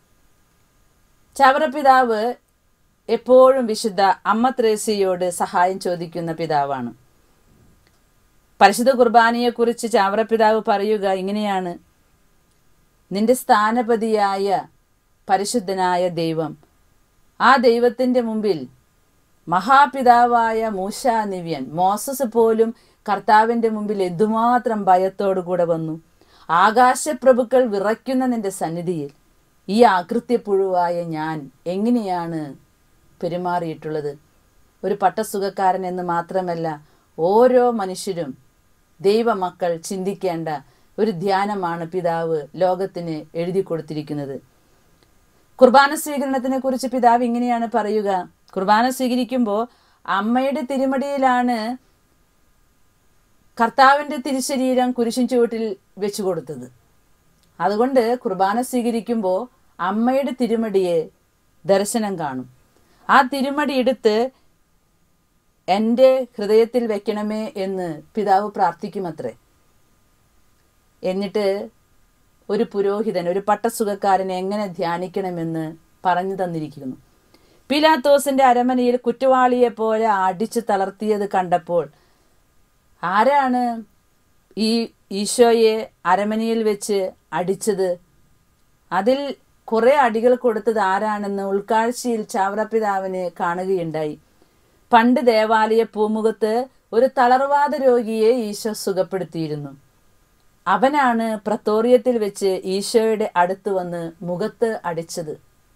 ചവറ പിതാവ് എപ്പോഴും വിശുദ്ധ അമ്മ ത്രേസ്യയോട് സഹായം ചോദിക്കുന്ന പിതാവാണ്. പരിശുദ്ധ കുർബാനയെക്കുറിച്ച് ചാവറ പിതാവ് പറയുക ഇങ്ങനെയാണ്: നിന്റെ സ്ഥാനപതിയായ പരിശുദ്ധനായ ദൈവം, ആ ദൈവത്തിൻ്റെ മുമ്പിൽ മഹാപിതാവായ മൂശാ നിവ്യൻ മോസസ് പോലും കർത്താവിൻ്റെ മുമ്പിൽ എന്തുമാത്രം ഭയത്തോടു കൂടെ വന്നു. ആകാശപ്രഭുക്കൾ വിറയ്ക്കുന്ന നിന്റെ സന്നിധിയിൽ ഈ അകൃത്യപ്പുഴുവായ ഞാൻ എങ്ങനെയാണ് പെരുമാറിയിട്ടുള്ളത്? ഒരു പട്ടസുഖക്കാരൻ എന്ന് മാത്രമല്ല, ഓരോ മനുഷ്യരും ദൈവമക്കൾ ചിന്തിക്കേണ്ട ഒരു ധ്യാനമാണ് പിതാവ് ലോകത്തിന് എഴുതി കൊടുത്തിരിക്കുന്നത്. കുർബാന സ്വീകരണത്തിനെ കുറിച്ച് പിതാവ് ഇങ്ങനെയാണ് പറയുക. കുർബാന സ്വീകരിക്കുമ്പോൾ അമ്മയുടെ തിരുമടിയിലാണ് കർത്താവിൻ്റെ തിരുശരീരം കുരിശിൻ ചുവട്ടിൽ വെച്ചു കൊടുത്തത്. അതുകൊണ്ട് കുർബാന സ്വീകരിക്കുമ്പോൾ അമ്മയുടെ തിരുമടിയെ ദർശനം കാണും. ആ തിരുമടി എടുത്ത് എൻ്റെ ഹൃദയത്തിൽ വെക്കണമേ എന്ന് പിതാവ് പ്രാർത്ഥിക്കുമത്രേ. എന്നിട്ട് ഒരു പുരോഹിതൻ, ഒരു പട്ടസുഖക്കാരനെ എങ്ങനെ ധ്യാനിക്കണമെന്ന് പറഞ്ഞു തന്നിരിക്കുന്നു. പീലാത്തോസിന്റെ അരമനയിൽ കുറ്റവാളിയെ പോലെ അടിച്ചു തളർത്തിയത് കണ്ടപ്പോൾ ആരാണ് ഈ ഈശോയെ അരമനയിൽ വെച്ച് അടിച്ചത്? അതിൽ കുറെ അടികൾ കൊടുത്തത് ആരാണെന്ന് ഉൾക്കാഴ്ചയിൽ ചാവറ പിതാവിന് കാണുകയുണ്ടായി. പണ്ട് ദേവാലയ പൂമുഖത്ത് ഒരു തളർവാദ രോഗിയെ ഈശോ സുഖപ്പെടുത്തിയിരുന്നു. അവനാണ് പ്രത്തോറിയത്തിൽ വെച്ച് ഈശോയുടെ അടുത്ത് വന്ന് മുഖത്ത് അടിച്ചത്.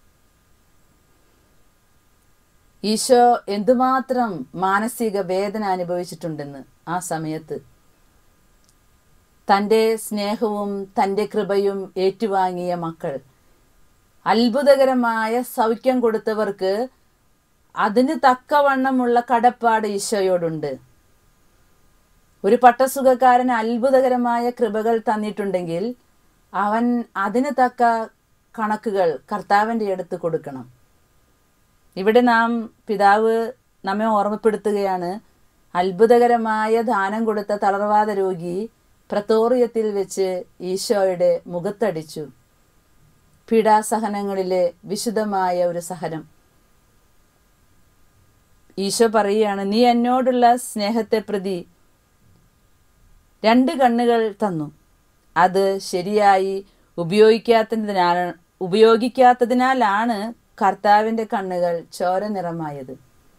ഈശോ എന്തുമാത്രം മാനസിക വേദന അനുഭവിച്ചിട്ടുണ്ടെന്ന് ആ സമയത്ത്. തൻ്റെ സ്നേഹവും തൻ്റെ കൃപയും ഏറ്റുവാങ്ങിയ മക്കൾ, അത്ഭുതകരമായ സൗഖ്യം കൊടുത്തവർക്ക് അതിന് തക്കവണ്ണമുള്ള കടപ്പാട് ഈശോയോടുണ്ട്. ഒരു പട്ടസുഖക്കാരന് അത്ഭുതകരമായ കൃപകൾ തന്നിട്ടുണ്ടെങ്കിൽ അവൻ അതിന് തക്ക കണക്കുകൾ കർത്താവിൻ്റെ അടുത്ത് കൊടുക്കണം. ഇവിടെ പിതാവ് നമ്മെ ഓർമ്മപ്പെടുത്തുകയാണ്. അത്ഭുതകരമായ ദാനം കൊടുത്ത തളർവാദ രോഗി പ്രത്തോറിയത്തിൽ വെച്ച് ഈശോയുടെ മുഖത്തടിച്ചു. പീഡാസഹനങ്ങളിലെ വിശുദ്ധമായ ഒരു സഹനം. ഈശോ പറയുകയാണ്, നീ എന്നോടുള്ള സ്നേഹത്തെ പ്രതി 2 കണ്ണുകൾ തന്നു. അത് ശരിയായി ഉപയോഗിക്കാത്തതിനാലാണ് കർത്താവിൻ്റെ കണ്ണുകൾ ചോര നിറമായത്.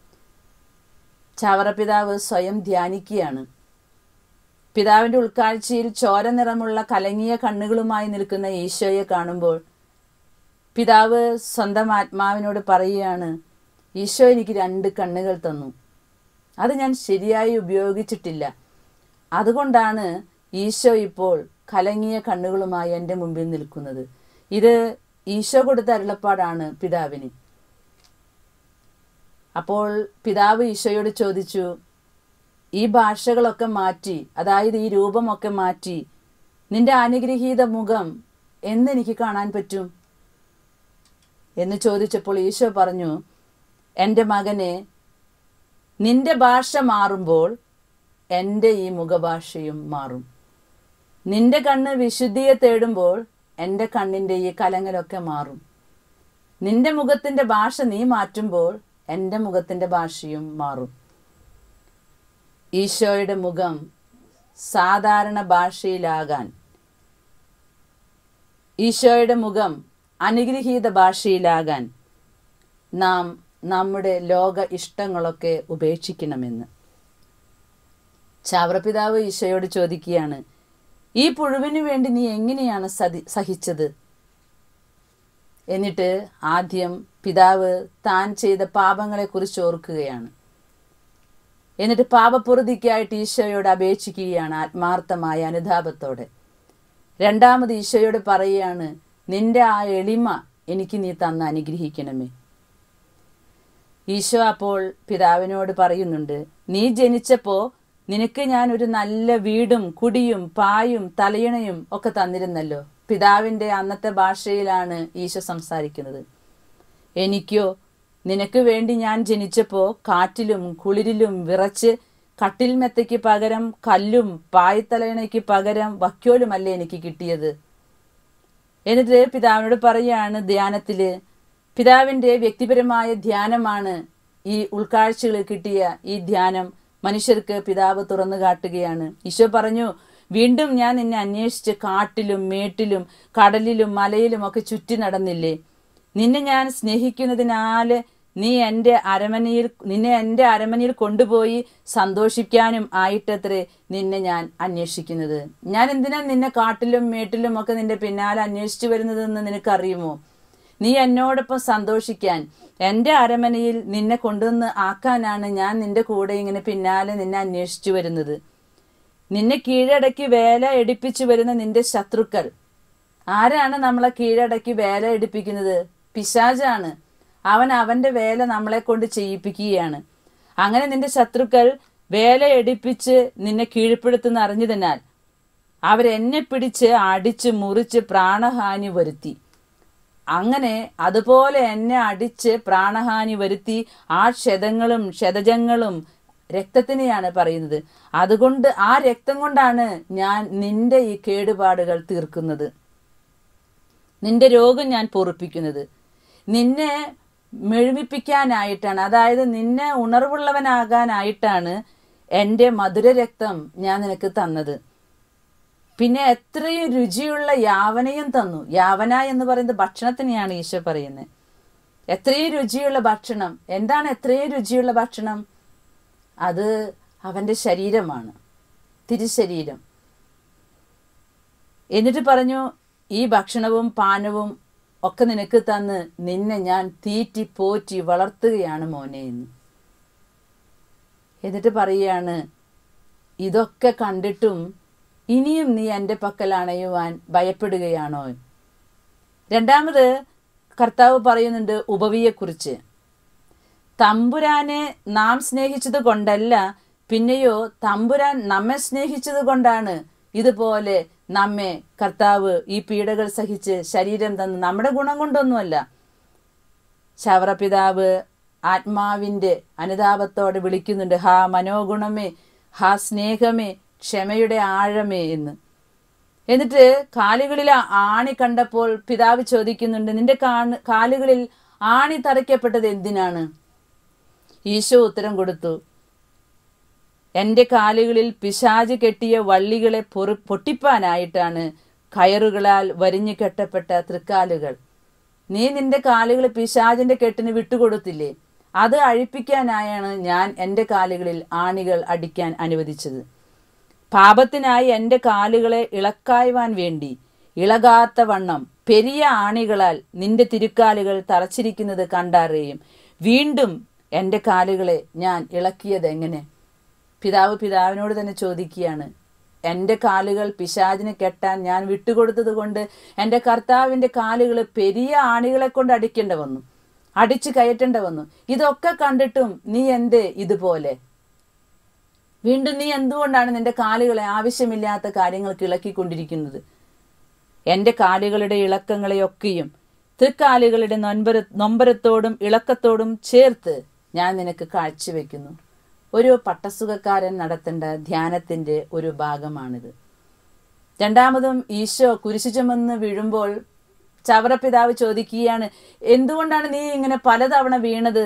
ചാവറ പിതാവ് സ്വയം ധ്യാനിക്കുകയാണ്. പിതാവിൻ്റെ ഉൾക്കാഴ്ചയിൽ ചോര നിറമുള്ള കലങ്ങിയ കണ്ണുകളുമായി നിൽക്കുന്ന ഈശോയെ കാണുമ്പോൾ പിതാവ് സ്വന്തം ആത്മാവിനോട് പറയുകയാണ്, ഈശോ എനിക്ക് 2 കണ്ണുകൾ തന്നു, അത് ഞാൻ ശരിയായി ഉപയോഗിച്ചിട്ടില്ല. അതുകൊണ്ടാണ് ഈശോ ഇപ്പോൾ കലങ്ങിയ കണ്ണുകളുമായി എൻ്റെ മുമ്പിൽ നിൽക്കുന്നത്. ഇത് ഈശോ കൊടുത്ത അരുളപ്പാടാണ് പിതാവിന്. അപ്പോൾ പിതാവ് ഈശോയോട് ചോദിച്ചു, ഈ ഭാഷകളൊക്കെ മാറ്റി, അതായത് ഈ രൂപമൊക്കെ മാറ്റി നിന്റെ അനുഗ്രഹീത മുഖം എന്നെനിക്ക് കാണാൻ പറ്റും എന്ന് ചോദിച്ചപ്പോൾ ഈശോ പറഞ്ഞു, എൻ്റെ മകനെ, നിന്റെ ഭാഷ മാറുമ്പോൾ എൻ്റെ ഈ മുഖഭാഷയും മാറും. നിന്റെ കണ്ണ് വിശുദ്ധിയെ തേടുമ്പോൾ എൻ്റെ കണ്ണിൻ്റെ ഈ കലങ്ങലൊക്കെ മാറും. നിന്റെ മുഖത്തിൻ്റെ ഭാഷ നീ മാറ്റുമ്പോൾ എൻ്റെ മുഖത്തിൻ്റെ ഭാഷയും മാറും. ഈശോയുടെ മുഖം സാധാരണ ഭാഷയിലാകാൻ, ഈശോയുടെ മുഖം അനുഗ്രഹീത ഭാഷയിലാകാൻ നാം നമ്മുടെ ലോക ഇഷ്ടങ്ങളൊക്കെ ഉപേക്ഷിക്കണമെന്ന്. ചാവറ പിതാവ് ഈശോയോട് ചോദിക്കുകയാണ്, ഈ പുഴുവിനു വേണ്ടി നീ എങ്ങനെയാണ് സഹിച്ചത്? എന്നിട്ട് ആദ്യം പിതാവ് താൻ ചെയ്ത പാപങ്ങളെക്കുറിച്ച് ഓർക്കുകയാണ്. എന്നിട്ട് പാപപ്പൊറുതിക്കായിട്ട് ഈശോയോട് അപേക്ഷിക്കുകയാണ് ആത്മാർത്ഥമായ അനുതാപത്തോടെ. രണ്ടാമത് ഈശോയോട് പറയുകയാണ്, നിന്റെ ആ എളിമ എനിക്ക് നീ തന്ന് അനുഗ്രഹിക്കണമേ. ഈശോ അപ്പോൾ പിതാവിനോട് പറയുന്നുണ്ട്, നീ ജനിച്ചപ്പോൾ നിനക്ക് ഞാൻ ഒരു നല്ല വീടും കുടിയും പായും തലയിണയും ഒക്കെ തന്നിരുന്നല്ലോ. പിതാവിൻ്റെ അന്നത്തെ ഭാഷയിലാണ് ഈശോ സംസാരിക്കുന്നത്. എനിക്കോ നിനക്ക് വേണ്ടി ഞാൻ ജനിച്ചപ്പോൾ കാറ്റിലും കുളിരിലും വിറച്ച് കട്ടിൽ മെത്തയ്ക്ക് പകരം കല്ലും പായത്തലയിണയ്ക്ക് പകരം വക്യോലുമല്ലേ എനിക്ക് കിട്ടിയത്. എന്നിട്ട് പിതാവിനോട് പറയുകയാണ് ധ്യാനത്തില്, പിതാവിൻ്റെ വ്യക്തിപരമായ ധ്യാനമാണ് ഈ ഉൾക്കാഴ്ചകളിൽ കിട്ടിയ ഈ ധ്യാനം മനുഷ്യർക്ക് പിതാവ് തുറന്നു കാട്ടുകയാണ്. ഈശോ പറഞ്ഞു, വീണ്ടും ഞാൻ നിന്നെ അന്വേഷിച്ച് കാട്ടിലും മേട്ടിലും കടലിലും മലയിലും ഒക്കെ ചുറ്റി നടന്നില്ലേ? നിന്നെ ഞാൻ സ്നേഹിക്കുന്നതിനാൽ നിന്നെ എൻ്റെ അരമനയിൽ കൊണ്ടുപോയി സന്തോഷിക്കാനും ആയിട്ടത്രേ നിന്നെ ഞാൻ അന്വേഷിക്കുന്നത്. ഞാൻ എന്തിനാ നിന്നെ കാട്ടിലും മേട്ടിലും ഒക്കെ നിന്റെ പിന്നാലെ അന്വേഷിച്ചു വരുന്നതെന്ന് നിനക്കറിയുമോ? നീ എന്നോടൊപ്പം സന്തോഷിക്കാൻ എൻ്റെ അരമനയിൽ നിന്നെ കൊണ്ടുവന്ന് ആക്കാനാണ് ഞാൻ നിന്റെ കൂടെ ഇങ്ങനെ പിന്നാലെ നിന്നെ അന്വേഷിച്ചു വരുന്നത്. നിന്നെ കീഴടക്കി വേല എടുപ്പിച്ചു വരുന്ന നിന്റെ ശത്രുക്കൾ. ആരാണ് നമ്മളെ കീഴടക്കി വേല എടുപ്പിക്കുന്നത്? പിശാചാണ്. അവൻ അവന്റെ വേല നമ്മളെ കൊണ്ട് ചെയ്യിപ്പിക്കുകയാണ്. അങ്ങനെ നിന്റെ ശത്രുക്കൾ വേല എടുപ്പിച്ച് നിന്നെ കീഴ്പ്പെടുത്തുന്ന അറിഞ്ഞതിനാൽ അവരെന്നെ പിടിച്ച് അടിച്ച് മുറിച്ച് പ്രാണഹാനി വരുത്തി. അങ്ങനെ അതുപോലെ എന്നെ അടിച്ച് പ്രാണഹാനി വരുത്തി ആ ക്ഷതജങ്ങളും രക്തത്തിനെയാണ് പറയുന്നത്. അതുകൊണ്ട് ആ രക്തം കൊണ്ടാണ് ഞാൻ നിന്റെ ഈ കേടുപാടുകൾ തീർക്കുന്നത്, നിന്റെ രോഗം ഞാൻ പൊറുപ്പിക്കുന്നത്. നിന്നെ മെഴുമിപ്പിക്കാനായിട്ടാണ്, അതായത് നിന്നെ ഉണർവുള്ളവനാകാനായിട്ടാണ് എൻ്റെ മധുര രക്തം ഞാൻ നിനക്ക് തന്നത്. പിന്നെ എത്രയും രുചിയുള്ള യാവനയും തന്നു. യാവന എന്ന് പറയുന്നത് ഭക്ഷണത്തിനെയാണ് ഈശോ പറയുന്നത്. എത്രയും രുചിയുള്ള ഭക്ഷണം. എന്താണ് എത്രയും രുചിയുള്ള ഭക്ഷണം? അത് അവൻ്റെ ശരീരമാണ്, തിരുശരീരം. എന്നിട്ട് പറഞ്ഞു, ഈ ഭക്ഷണവും പാനവും ഒക്കെ നിനക്ക് തന്ന് നിന്നെ ഞാൻ തീറ്റി പോറ്റി വളർത്തുകയാണ് മോനെ എന്ന്. എന്നിട്ട് പറയുകയാണ്, ഇതൊക്കെ കണ്ടിട്ടും ഇനിയും നീ എൻ്റെ പക്കൽ അണയുവാൻ ഭയപ്പെടുകയാണോ? രണ്ടാമത് കർത്താവ് പറയുന്നുണ്ട് ഉപവിയെക്കുറിച്ച്. തമ്പുരാനെ നാം സ്നേഹിച്ചത് കൊണ്ടല്ല, പിന്നെയോ തമ്പുരാൻ നമ്മെ സ്നേഹിച്ചത് കൊണ്ടാണ് ഇതുപോലെ നമ്മെ കർത്താവ് ഈ പീഡകൾ സഹിച്ച് ശരീരം തന്ന്. നമ്മുടെ ഗുണം കൊണ്ടൊന്നുമല്ല. ചവറ പിതാവ് ആത്മാവിൻ്റെ അനുതാപത്തോടെ വിളിക്കുന്നുണ്ട്, ഹാ മനോഗുണമേ, ഹാ സ്നേഹമേ, ക്ഷമയുടെ ആഴമേ എന്ന്. എന്നിട്ട് കാലുകളിൽ ആണി കണ്ടപ്പോൾ പിതാവ് ചോദിക്കുന്നുണ്ട്, നിന്റെ കാലുകളിൽ ആണി തറയ്ക്കപ്പെട്ടത് എന്തിനാണ്? ഈശോ ഉത്തരം കൊടുത്തു, എൻ്റെ കാലുകളിൽ പിശാച് കെട്ടിയ വള്ളികളെ പൊട്ടിപ്പാനായിട്ടാണ് കയറുകളാൽ വരിഞ്ഞു കെട്ടപ്പെട്ട തൃക്കാലുകൾ. നീ നിന്റെ കാലുകൾ പിശാചിന്റെ കെട്ടിന് വിട്ടുകൊടുത്തില്ലേ? അത് അഴിപ്പിക്കാനായാണ് ഞാൻ എൻ്റെ കാലുകളിൽ ആണികൾ അടിക്കാൻ അനുവദിച്ചത്. പാപത്തിനായി എൻ്റെ കാലുകളെ ഇളക്കായ്വാൻ വേണ്ടി ഇളകാത്ത വണ്ണം പെരിയ ആണികളാൽ നിന്റെ തിരുക്കാലുകൾ തറച്ചിരിക്കുന്നത് കണ്ടറിയും. വീണ്ടും എൻ്റെ കാലുകളെ ഞാൻ ഇളക്കിയത് എങ്ങനെ? പിതാവിനോട് തന്നെ ചോദിക്കുകയാണ്. എൻ്റെ കാലുകൾ പിശാചിനെ കെട്ടാൻ ഞാൻ വിട്ടുകൊടുത്തത് കൊണ്ട് എൻ്റെ കർത്താവിൻ്റെ കാലുകൾ പെരിയ ആണികളെ കൊണ്ട് അടിച്ചു കയറ്റേണ്ട വന്നു. ഇതൊക്കെ കണ്ടിട്ടും നീ എന്തേ ഇതുപോലെ? വീണ്ടും നീ എന്തുകൊണ്ടാണ് നിന്റെ കാലുകളെ ആവശ്യമില്ലാത്ത കാര്യങ്ങൾക്ക് ഇളക്കിക്കൊണ്ടിരിക്കുന്നത്? എൻ്റെ കാലുകളുടെ ഇളക്കങ്ങളെയൊക്കെയും തൃക്കാലുകളുടെ നൊമ്പരത്തോടും ഇളക്കത്തോടും ചേർത്ത് ഞാൻ നിനക്ക് കാഴ്ചവെക്കുന്നു. ഒരു പട്ടസുഖക്കാരൻ നടത്തേണ്ട ധ്യാനത്തിൻ്റെ ഒരു ഭാഗമാണിത്. രണ്ടാമതും ഈശോ കുരിശു ചുമന്ന് വീഴുമ്പോൾ ചവറ പിതാവ് ചോദിക്കുകയാണ്, എന്തുകൊണ്ടാണ് നീ ഇങ്ങനെ പലതവണ വീണത്?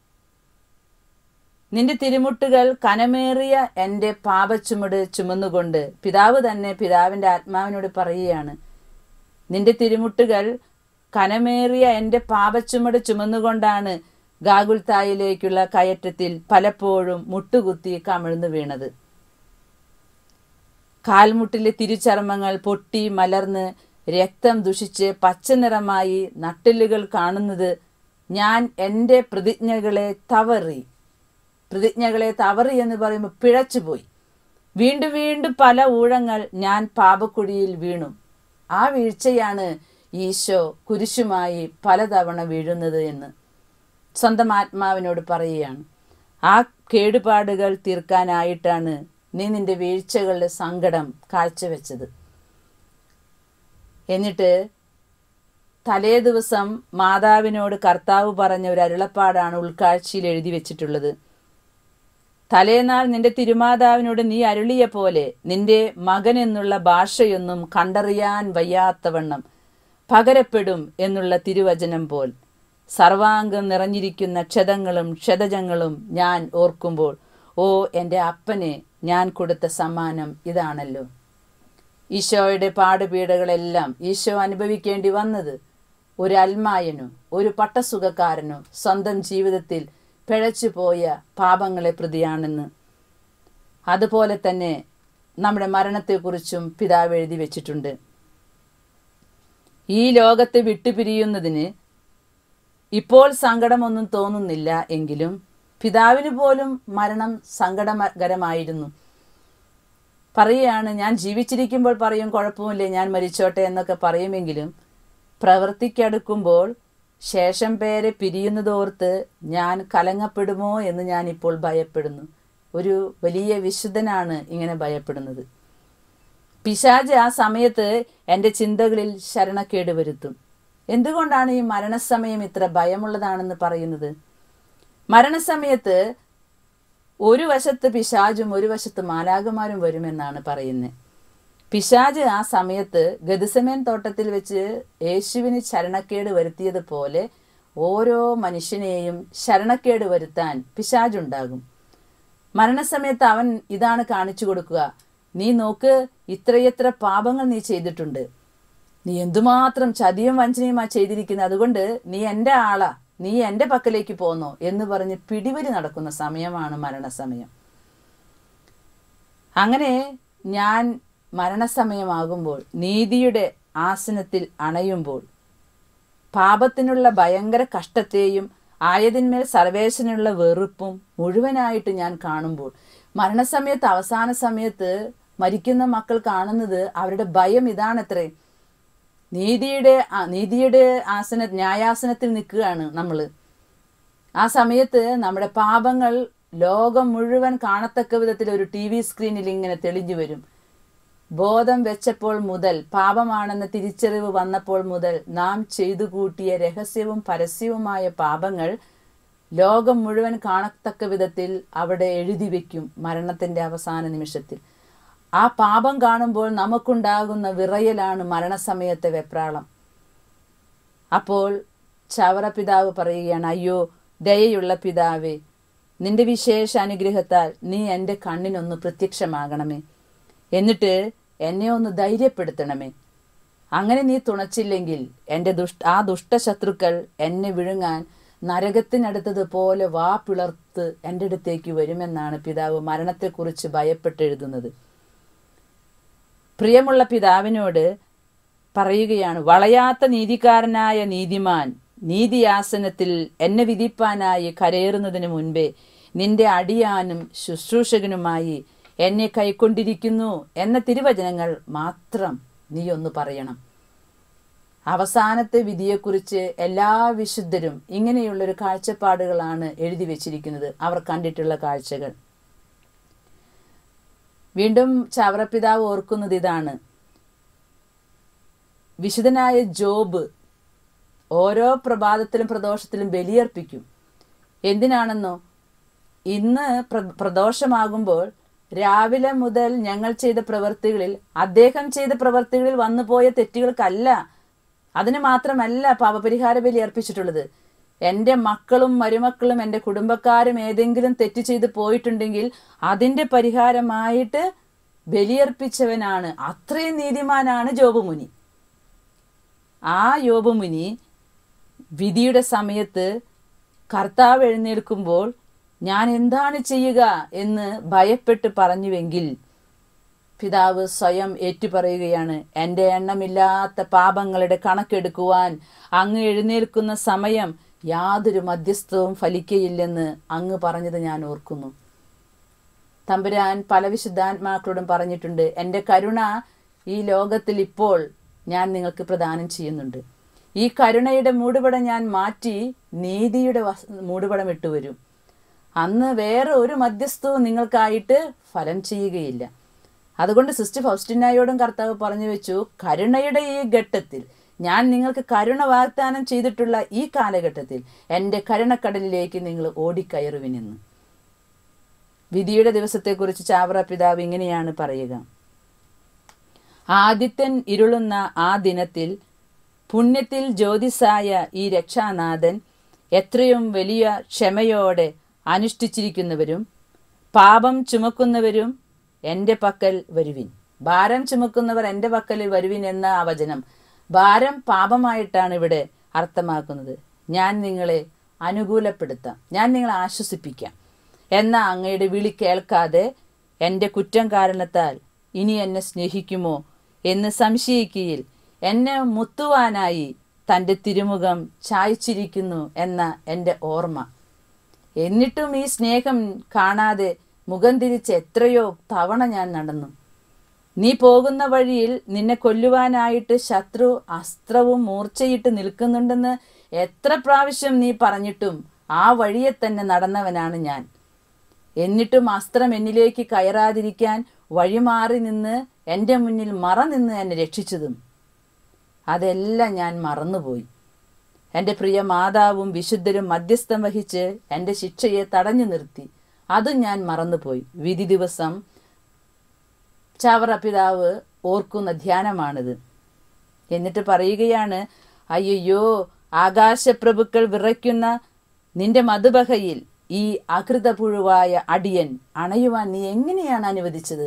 നിന്റെ തിരുമുട്ടുകൾ കനമേറിയ എൻ്റെ പാപച്ചുമട് ചുമന്നുകൊണ്ട്. പിതാവ് തന്നെ പിതാവിൻ്റെ ആത്മാവിനോട് പറയുകയാണ്, നിന്റെ തിരുമുട്ടുകൾ കനമേറിയ എൻ്റെ പാപച്ചുമട് ചുമന്നുകൊണ്ടാണ് ഗാഗുൽത്തായിലേക്കുള്ള കയറ്റത്തിൽ പലപ്പോഴും മുട്ടുകുത്തി കമിഴ്ന്നു വീണത്. കാൽമുട്ടിലെ തിരുചർമ്മങ്ങൾ പൊട്ടി മലർന്ന് രക്തം ദുഷിച്ച് പച്ച നിറമായി നട്ടെല്ലുകൾ കാണുന്നത് ഞാൻ എൻ്റെ പ്രതിജ്ഞകളെ തവറി എന്ന് പറയുമ്പോൾ പിഴച്ചുപോയി. വീണ്ടും വീണ്ടും പല ഊഴങ്ങൾ ഞാൻ പാപക്കുഴിയിൽ വീണു. ആ വീഴ്ചയാണ് ഈശോ കുരിശുമായി പലതവണ വീഴുന്നത് എന്ന് സ്വന്തം ആത്മാവിനോട് പറയുകയാണ്. ആ കേടുപാടുകൾ തീർക്കാനായിട്ടാണ് നീ നിന്റെ വീഴ്ചകളുടെ സങ്കടം കാഴ്ചവെച്ചത്. എന്നിട്ട് തലേ ദിവസം മാതാവിനോട് കർത്താവ് പറഞ്ഞ ഒരു അരുളപ്പാടാണ് ഉൾക്കാഴ്ചയിൽ എഴുതി വെച്ചിട്ടുള്ളത്. തലേനാൾ നിന്റെ തിരുമാതാവിനോട് നീ അരുളിയ പോലെ നിന്റെ മകൻ എന്നുള്ള ഭാഷയൊന്നും കണ്ടറിയാൻ വയ്യാത്തവണ്ണം പകരപ്പെടും എന്നുള്ള തിരുവചനം പോൽ സർവാംഗം നിറഞ്ഞിരിക്കുന്ന ക്ഷതജങ്ങളും ഞാൻ ഓർക്കുമ്പോൾ, ഓ എൻ്റെ അപ്പനെ ഞാൻ കൊടുത്ത സമ്മാനം ഇതാണല്ലോ. ഈശോയുടെ പാടുപീഡകളെല്ലാം ഈശോ അനുഭവിക്കേണ്ടി വന്നത് ഒരു അൽമായനോ ഒരു പട്ടസുഖക്കാരനോ സ്വന്തം ജീവിതത്തിൽ പിഴച്ചു പോയ പാപങ്ങളെ പ്രതിയാണെന്ന്. അതുപോലെ തന്നെ നമ്മുടെ മരണത്തെക്കുറിച്ചും പിതാവ് എഴുതി വെച്ചിട്ടുണ്ട്. ഈ ലോകത്തെ വിട്ടുപിരിയുന്നതിന് ഇപ്പോൾ സങ്കടമൊന്നും തോന്നുന്നില്ല എങ്കിലും പിതാവിന് പോലും മരണം സങ്കടകരമായിരുന്നു. പറയുകയാണ്, ഞാൻ ജീവിച്ചിരിക്കുമ്പോൾ പറയും കുഴപ്പമില്ല, ഞാൻ മരിച്ചോട്ടെ എന്നൊക്കെ പറയുമെങ്കിലും പ്രവൃത്തിക്കടുക്കുമ്പോൾ ശേഷം പേരെ പിരിയുന്നതോർത്ത് ഞാൻ കലങ്ങപ്പെടുമോ എന്ന് ഞാൻ ഇപ്പോൾ ഭയപ്പെടുന്നു. ഒരു വലിയ വിശുദ്ധനാണ് ഇങ്ങനെ ഭയപ്പെടുന്നത്. പിശാച് ആ സമയത്ത് എൻ്റെ ചിന്തകളിൽ ശരണക്കേട് വരുത്തും. എന്തുകൊണ്ടാണ് ഈ മരണസമയം ഇത്ര ഭയമുള്ളതാണെന്ന് പറയുന്നത്? മരണസമയത്ത് ഒരു വശത്ത് പിശാചും ഒരു വശത്ത് മാലാഖമാരും വരുമെന്നാണ് പറയുന്നത്. പിശാച് ആ സമയത്ത് ഗെത്സമേൻ തോട്ടത്തിൽ വെച്ച് യേശുവിന് ശരണക്കേട് വരുത്തിയതുപോലെ ഓരോ മനുഷ്യനെയും ശരണക്കേട് വരുത്താൻ പിശാചുണ്ടാകും. മരണസമയത്ത് അവൻ ഇതാണ് കാണിച്ചു കൊടുക്കുക, നീ നോക്ക്, ഇത്രയെത്ര പാപങ്ങൾ നീ ചെയ്തിട്ടുണ്ട്, നീ എന്തുമാത്രം ചതിയും വഞ്ചനയുമാ ചെയ്തിരിക്കുന്നത്, അതുകൊണ്ട് നീ എൻ്റെ ആളാ, നീ എൻ്റെ പക്കലേക്ക് പോന്നോ എന്ന് പറഞ്ഞ് പിടിവലി നടക്കുന്ന സമയമാണ് മരണസമയം. അങ്ങനെ ഞാൻ മരണസമയമാകുമ്പോൾ നീതിയുടെ ആസനത്തിൽ അണയുമ്പോൾ പാപത്തിനുള്ള ഭയങ്കര കഷ്ടത്തെയും ആയതിന്മേൽ സർവേശ്വരനുള്ള വെറുപ്പും മുഴുവനായിട്ട് ഞാൻ കാണുമ്പോൾ, മരണസമയത്ത് അവസാന സമയത്ത് മരിക്കുന്ന മക്കൾ കാണുന്നത് അവരുടെ ഭയം ഇതാണത്രേ. നീതിയുടെ ന്യായാസനത്തിൽ നിൽക്കുകയാണ് നമ്മൾ. ആ സമയത്ത് നമ്മുടെ പാപങ്ങൾ ലോകം മുഴുവൻ കാണത്തക്ക വിധത്തിൽ ഒരു TV സ്ക്രീനിൽ ഇങ്ങനെ തെളിഞ്ഞു വരും. ബോധം വെച്ചപ്പോൾ മുതൽ, പാപമാണെന്ന തിരിച്ചറിവ് വന്നപ്പോൾ മുതൽ നാം ചെയ്തു കൂട്ടിയ രഹസ്യവും പരസ്യവുമായ പാപങ്ങൾ ലോകം മുഴുവൻ കാണത്തക്ക വിധത്തിൽ അവിടെ എഴുതി വയ്ക്കും മരണത്തിന്റെ അവസാന നിമിഷത്തിൽ. ആ പാപം കാണുമ്പോൾ നമുക്കുണ്ടാകുന്ന വിറയലാണ് മരണസമയത്തെ വെപ്രാളം. അപ്പോൾ ചവറ പിതാവ് പറയുകയാണ്, അയ്യോ ദയയുള്ള പിതാവേ, നിന്റെ വിശേഷ അനുഗ്രഹത്താൽ നീ എൻ്റെ കണ്ണിനൊന്ന് പ്രത്യക്ഷമാകണമേ, എന്നിട്ട് എന്നെ ഒന്ന് ധൈര്യപ്പെടുത്തണമേ. അങ്ങനെ നീ തുണച്ചില്ലെങ്കിൽ എൻ്റെ ആ ദുഷ്ടശത്രുക്കൾ എന്നെ വിഴുങ്ങാൻ നരകത്തിനടുത്തതുപോലെ വാ പിളർത്ത് എൻ്റെ അടുത്തേക്ക് വരുമെന്നാണ് പിതാവ് മരണത്തെക്കുറിച്ച് ഭയപ്പെട്ടെഴുതുന്നത്. പ്രിയമുള്ള പിതാവിനോട് പറയുകയാണ്, വളയാത്ത നീതിക്കാരനായ നീതിമാൻ നീതിയാസനത്തിൽ എന്നെ വിധിപ്പാനായി കരയേറുന്നതിന് മുൻപേ നിന്റെ അടിയാനും ശുശ്രൂഷകനുമായി എന്നെ കൈക്കൊണ്ടിരിക്കുന്നു എന്ന തിരുവചനങ്ങൾ മാത്രം നീ ഒന്ന് പറയണം. അവസാനത്തെ വിധിയെക്കുറിച്ച് എല്ലാ വിശുദ്ധരും ഇങ്ങനെയുള്ളൊരു കാഴ്ചപ്പാടുകളാണ് എഴുതി വച്ചിരിക്കുന്നത്, അവർ കണ്ടിട്ടുള്ള കാഴ്ചകൾ. വീണ്ടും ചവറപ്പിതാവ് ഓർക്കുന്നത് ഇതാണ്, വിശുദ്ധനായ ജോബ് ഓരോ പ്രഭാതത്തിലും പ്രദോഷത്തിലും ബലിയർപ്പിക്കും. എന്തിനാണെന്നോ, ഇന്ന് പ്രദോഷമാകുമ്പോൾ രാവിലെ മുതൽ ഞങ്ങൾ ചെയ്ത പ്രവൃത്തികളിൽ, അദ്ദേഹം ചെയ്ത പ്രവൃത്തികളിൽ വന്നുപോയ തെറ്റുകൾക്കല്ല, അതിന് മാത്രമല്ല പാപപരിഹാര ബലി അർപ്പിച്ചിട്ടുള്ളത്. എൻ്റെ മക്കളും മരുമക്കളും എൻ്റെ കുടുംബക്കാരും ഏതെങ്കിലും തെറ്റ് ചെയ്ത് പോയിട്ടുണ്ടെങ്കിൽ അതിൻ്റെ പരിഹാരമായിട്ട് ബലിയർപ്പിച്ചവനാണ്. അത്രയും നീതിമാനാണ് യോബ് മുനി. ആ യോബ് മുനി വിധിയുടെ സമയത്ത് കർത്താവ് എഴുന്നേൽക്കുമ്പോൾ ഞാൻ എന്താണ് ചെയ്യുക എന്ന് ഭയപ്പെട്ട് പറഞ്ഞുവെങ്കിൽ പിതാവ് സ്വയം ഏറ്റുപറയുകയാണ്, എൻ്റെ എണ്ണമില്ലാത്ത പാപങ്ങളുടെ കണക്കെടുക്കുവാൻ അങ്ങ് എഴുന്നേൽക്കുന്ന സമയം യാതൊരു മധ്യസ്ഥവും ഫലിക്കയില്ലെന്ന് അങ്ങ് പറഞ്ഞത് ഞാൻ ഓർക്കുന്നു. തമ്പുരാൻ പല വിശുദ്ധാത്മാക്കളോടും പറഞ്ഞിട്ടുണ്ട്, എൻ്റെ കരുണ ഈ ലോകത്തിൽ ഇപ്പോൾ ഞാൻ നിങ്ങൾക്ക് പ്രദാനം ചെയ്യുന്നുണ്ട്. ഈ കരുണയുടെ മൂടുപടം ഞാൻ മാറ്റി നീതിയുടെ മൂടുപടം ഇട്ടുവരും. അന്ന് വേറെ ഒരു മധ്യസ്ഥവും നിങ്ങൾക്കായിട്ട് ഫലം ചെയ്യുകയില്ല. അതുകൊണ്ട് സിസ്റ്റർ ഫൗസ്റ്റിനായോടും കർത്താവ് പറഞ്ഞു വെച്ചു, കരുണയുടെ ഈ ഘട്ടത്തിൽ, ഞാൻ നിങ്ങൾക്ക് കരുണ വാഗ്ദാനം ചെയ്തിട്ടുള്ള ഈ കാലഘട്ടത്തിൽ എൻ്റെ കരുണക്കടലിലേക്ക് നിങ്ങൾ ഓടിക്കയറുവിനെന്ന്. വിധിയുടെ ദിവസത്തെക്കുറിച്ച് ചാവറ പിതാവ് ഇങ്ങനെയാണ് പറയുക, ആദിത്യൻ ഇരുളുന്ന ആ ദിനത്തിൽ പുണ്യത്തിൽ ജ്യോതിസായ ഈ രക്ഷാനാഥൻ എത്രയും വലിയ ക്ഷമയോടെ അനുഷ്ഠിച്ചിരിക്കുന്നവരും പാപം ചുമക്കുന്നവരും എൻ്റെ പക്കൽ വരുവിൻ. ഭാരം ചുമക്കുന്നവർ എൻ്റെ പക്കൽ വരുവിൻ എന്ന ആ വചനം, ഭാരം പാപമായിട്ടാണ് ഇവിടെ അർത്ഥമാക്കുന്നത് ഞാൻ നിങ്ങളെ അനുകൂലപ്പെടുത്താം, ഞാൻ നിങ്ങളെ ആശ്വസിപ്പിക്കാം. എന്നാൽ അങ്ങയുടെ വിളി കേൾക്കാതെ എൻ്റെ കുറ്റം കാരണത്താൽ ഇനി എന്നെ സ്നേഹിക്കുമോ എന്ന് സംശയിക്കുകയിൽ എന്നെ മുത്തുവാനായി തൻ്റെ തിരുമുഖം ചായ്ച്ചിരിക്കുന്നു എന്ന എൻ്റെ ഓർമ്മ. എന്നിട്ടും ഈ സ്നേഹം കാണാതെ മുഖം തിരിച്ച് എത്രയോ തവണ ഞാൻ നടന്നു. നീ പോകുന്ന വഴിയിൽ നിന്നെ കൊല്ലുവാനായിട്ട് ശത്രു അസ്ത്രവും മൂർച്ചയിട്ട് നിൽക്കുന്നുണ്ടെന്ന് എത്ര പ്രാവശ്യം നീ പറഞ്ഞിട്ടും ആ വഴിയെ തന്നെ നടന്നവനാണ് ഞാൻ. എന്നിട്ടും അസ്ത്രം എന്നിലേക്ക് കയറാതിരിക്കാൻ വഴിമാറി നിന്ന് എൻ്റെ മുന്നിൽ മറനിന്ന് എന്നെ രക്ഷിച്ചതും അതെല്ലാം ഞാൻ മറന്നുപോയി. എൻ്റെ പ്രിയ മാതാവും വിശുദ്ധരും മധ്യസ്ഥം വഹിച്ച് എൻ്റെ ശിക്ഷയെ തടഞ്ഞു നിർത്തി. അതും ഞാൻ മറന്നുപോയി. വിധി ദിവസം ചവറ പിതാവ് ഓർക്കുന്ന ധ്യാനമാണിത്. എന്നിട്ട് പറയുകയാണ്, അയ്യോ ആകാശപ്രഭുക്കൾ വിറയ്ക്കുന്ന നിന്റെ മധുബഹയിൽ ഈ അകൃതപുഴുവായ അടിയൻ അണയുവാൻ നീ എങ്ങനെയാണ് അനുവദിച്ചത്?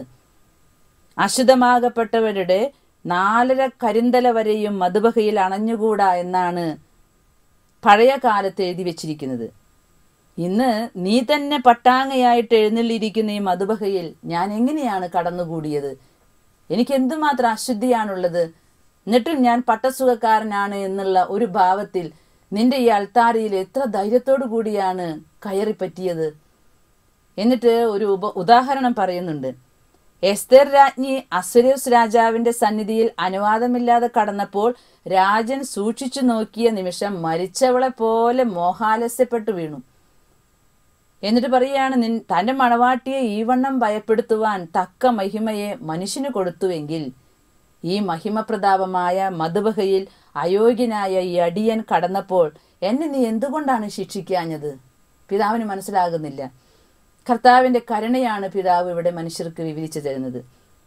അശുദ്ധമാകപ്പെട്ടവരുടെ 4.5 കരിന്തല വരെയും മധുബഹയിൽ അണഞ്ഞുകൂടാ എന്നാണ് പഴയ കാലത്ത് എഴുതി വച്ചിരിക്കുന്നത്. ഇന്ന് നീ തന്നെ പട്ടാങ്ങയായിട്ട് എഴുന്നള്ളിയിരിക്കുന്ന ഈ മധുബഹയിൽ ഞാൻ എങ്ങനെയാണ് കടന്നുകൂടിയത്? എനിക്ക് എന്തുമാത്രം അശുദ്ധിയാണുള്ളത്. എന്നിട്ടും ഞാൻ പട്ടസുഖക്കാരനാണ് എന്നുള്ള ഒരു ഭാവത്തിൽ നിന്റെ ഈ അൾത്താരയിൽ എത്ര ധൈര്യത്തോടു കൂടിയാണ് കയറിപ്പറ്റിയത്. എന്നിട്ട് ഒരു ഉദാഹരണം പറയുന്നുണ്ട്. എസ്തേർ രാജ്ഞി അസ്വരൂസ് രാജാവിന്റെ സന്നിധിയിൽ അനുവാദമില്ലാതെ കടന്നപ്പോൾ രാജൻ സൂക്ഷിച്ചു നോക്കിയ നിമിഷം മരിച്ചവളെ പോലെ മോഹാലസ്യപ്പെട്ടു വീണു. എന്നിട്ട് പറയുകയാണ്, തൻ്റെ മണവാട്ടിയെ ഈ വണ്ണം ഭയപ്പെടുത്തുവാൻ തക്ക മഹിമയെ മനുഷ്യന് കൊടുത്തുവെങ്കിൽ ഈ മഹിമപ്രതാപമായ മധുബഹയിൽ അയോഗ്യനായ ഈ അടിയൻ കടന്നപ്പോൾ എന്നെ നീ എന്തുകൊണ്ടാണ് ശിക്ഷിക്കാഞ്ഞത്? പിതാവിന് മനസ്സിലാകുന്നില്ല. കർത്താവിൻ്റെ കരുണയാണ് പിതാവ് ഇവിടെ മനുഷ്യർക്ക് വിവരിച്ചു തരുന്നത്.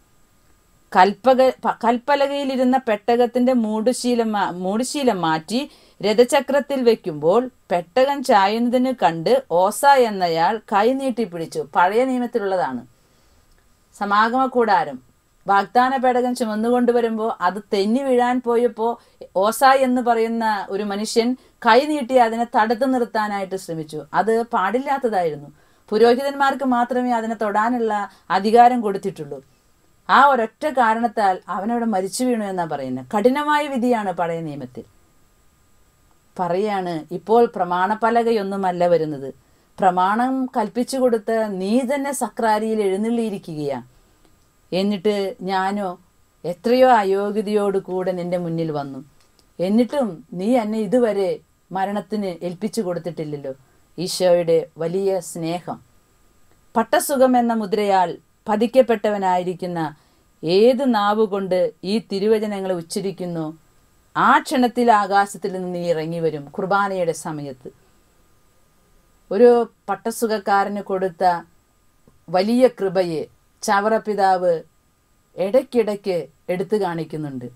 കൽപ്പലകയിലിരുന്ന പെട്ടകത്തിന്റെ മൂടുശീലം മാറ്റി രഥചക്രത്തിൽ വെക്കുമ്പോൾ പെട്ടകം ചായുന്നതിന് കണ്ട് ഓസ എന്നയാൾ കൈനീട്ടി പിടിച്ചു. പഴയ നിയമത്തിലുള്ളതാണ്. സമാഗമ കൂടാരം വാഗ്ദാന പേടകം ചുമന്നുകൊണ്ടുവരുമ്പോൾ അത് തെന്നി വീഴാൻ പോയപ്പോൾ ഓസ എന്ന് പറയുന്ന ഒരു മനുഷ്യൻ കൈ നീട്ടി അതിനെ തടുത്തു നിർത്താനായിട്ട് ശ്രമിച്ചു. അത് പാടില്ലാത്തതായിരുന്നു. പുരോഹിതന്മാർക്ക് മാത്രമേ അതിനെ തൊടാനുള്ള അധികാരം കൊടുത്തിട്ടുള്ളൂ. ആ ഒരൊറ്റ കാരണത്താൽ അവനവിടെ മരിച്ചു വീണു എന്നാണ് പറയുന്നത്. കഠിനമായ വിധിയാണ് പഴയ നിയമത്തിൽ. പറയാണ്, ഇപ്പോൾ പ്രമാണപലകയൊന്നുമല്ല വരുന്നത്. പ്രമാണം കൽപ്പിച്ചു കൊടുത്ത് നീ തന്നെ സക്രാരിയിൽ എഴുന്നള്ളിയിരിക്കുകയാ. എന്നിട്ട് ഞാനോ എത്രയോ അയോഗ്യതയോട് കൂടെ നിന്റെ മുന്നിൽ വന്നു. എന്നിട്ടും നീ എന്നെ ഇതുവരെ മരണത്തിന് ഏൽപ്പിച്ചു കൊടുത്തിട്ടില്ലല്ലോ. ഈശോയുടെ വലിയ സ്നേഹം. പട്ടസുഖം എന്ന മുദ്രയാൽ പതിക്കപ്പെട്ടവനായിരിക്കുന്ന ഏത് നാവുകൊണ്ട് ഈ തിരുവചനങ്ങളെ ഉച്ചരിക്കുന്നു, ആ ക്ഷണത്തിൽ ആകാശത്തിൽ നിന്ന് നീ ഇറങ്ങി വരും. കുർബാനയുടെ സമയത്ത് ഒരു പട്ടസുഖക്കാരന് കൊടുത്ത വലിയ കൃപയെ ചവറ പിതാവ് ഇടയ്ക്കിടയ്ക്ക് എടുത്തു കാണിക്കുന്നുണ്ട്.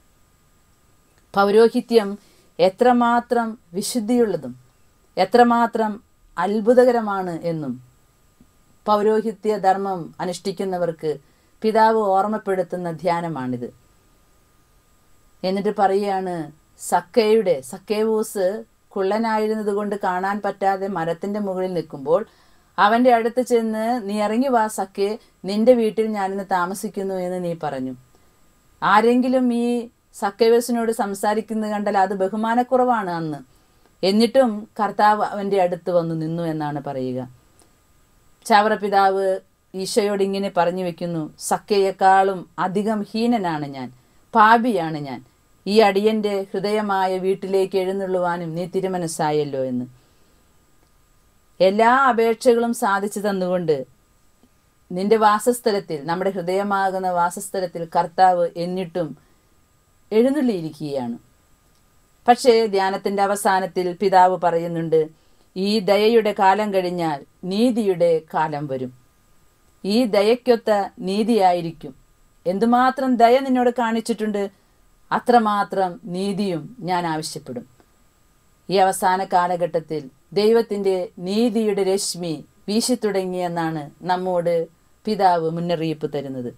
പൗരോഹിത്യം എത്രമാത്രം വിശുദ്ധിയുള്ളതും എത്രമാത്രം അത്ഭുതകരമാണ് എന്നും പൗരോഹിത്യ ധർമ്മം അനുഷ്ഠിക്കുന്നവർക്ക് പിതാവ് ഓർമ്മപ്പെടുത്തുന്ന ധ്യാനമാണിത്. എന്നിട്ട് പറയുകയാണ്, സക്കേവൂസ് കുള്ളനായിരുന്നത് കൊണ്ട് കാണാൻ പറ്റാതെ മരത്തിന്റെ മുകളിൽ നിൽക്കുമ്പോൾ അവന്റെ അടുത്ത് ചെന്ന്, നീ ഇറങ്ങി വാ സക്കേ, നിന്റെ വീട്ടിൽ ഞാനിന്ന് താമസിക്കുന്നു എന്ന് നീ പറഞ്ഞു. ആരെങ്കിലും ഈ സക്കേവൂസിനോട് സംസാരിക്കുന്നത് കണ്ടാൽ അത് ബഹുമാനക്കുറവാണ് അന്ന്. എന്നിട്ടും കർത്താവ് അവന്റെ അടുത്ത് വന്നു നിന്നു എന്നാണ് പറയുക. ചവറ പിതാവ് ഈശോയോട് ഇങ്ങനെ പറഞ്ഞു വെക്കുന്നു, സക്കയേക്കാളും അധികം ഹീനനാണ് ഞാൻ, പാപിയാണ് ഞാൻ. ഈ അടിയന്റെ ഹൃദയമായ വീട്ടിലേക്ക് എഴുന്നള്ളുവാനും നീ തിരുമനസ്സായല്ലോ എന്ന്. എല്ലാ അപേക്ഷകളും സാധിച്ചു തന്നുകൊണ്ട് നിന്റെ വാസസ്ഥലത്തിൽ, നമ്മുടെ ഹൃദയമാകുന്ന വാസസ്ഥലത്തിൽ കർത്താവ് എന്നിട്ടും എഴുന്നള്ളിയിരിക്കുകയാണ്. പക്ഷേ ധ്യാനത്തിന്റെ അവസാനത്തിൽ പിതാവ് പറയുന്നുണ്ട്, ഈ ദയയുടെ കാലം കഴിഞ്ഞാൽ നീതിയുടെ കാലം വരും. ഈ ദയയ്ക്കൊത്ത നീതിയായിരിക്കും. എന്തുമാത്രം ദയ നിന്നോട് കാണിച്ചിട്ടുണ്ട്, അത്രമാത്രം നീതിയും ഞാൻ ആവശ്യപ്പെടും. ഈ അവസാന കാലഘട്ടത്തിൽ ദൈവത്തിന്റെ നീതിയുടെ രശ്മി വീശിത്തുടങ്ങിയെന്നാണ് നമ്മോട് പിതാവ് മുന്നറിയിപ്പ് തരുന്നത്.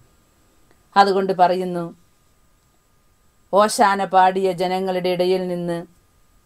അതുകൊണ്ട് പറയുന്നു, ഓശാന പാടിയ ജനങ്ങളുടെ ഇടയിൽ നിന്ന്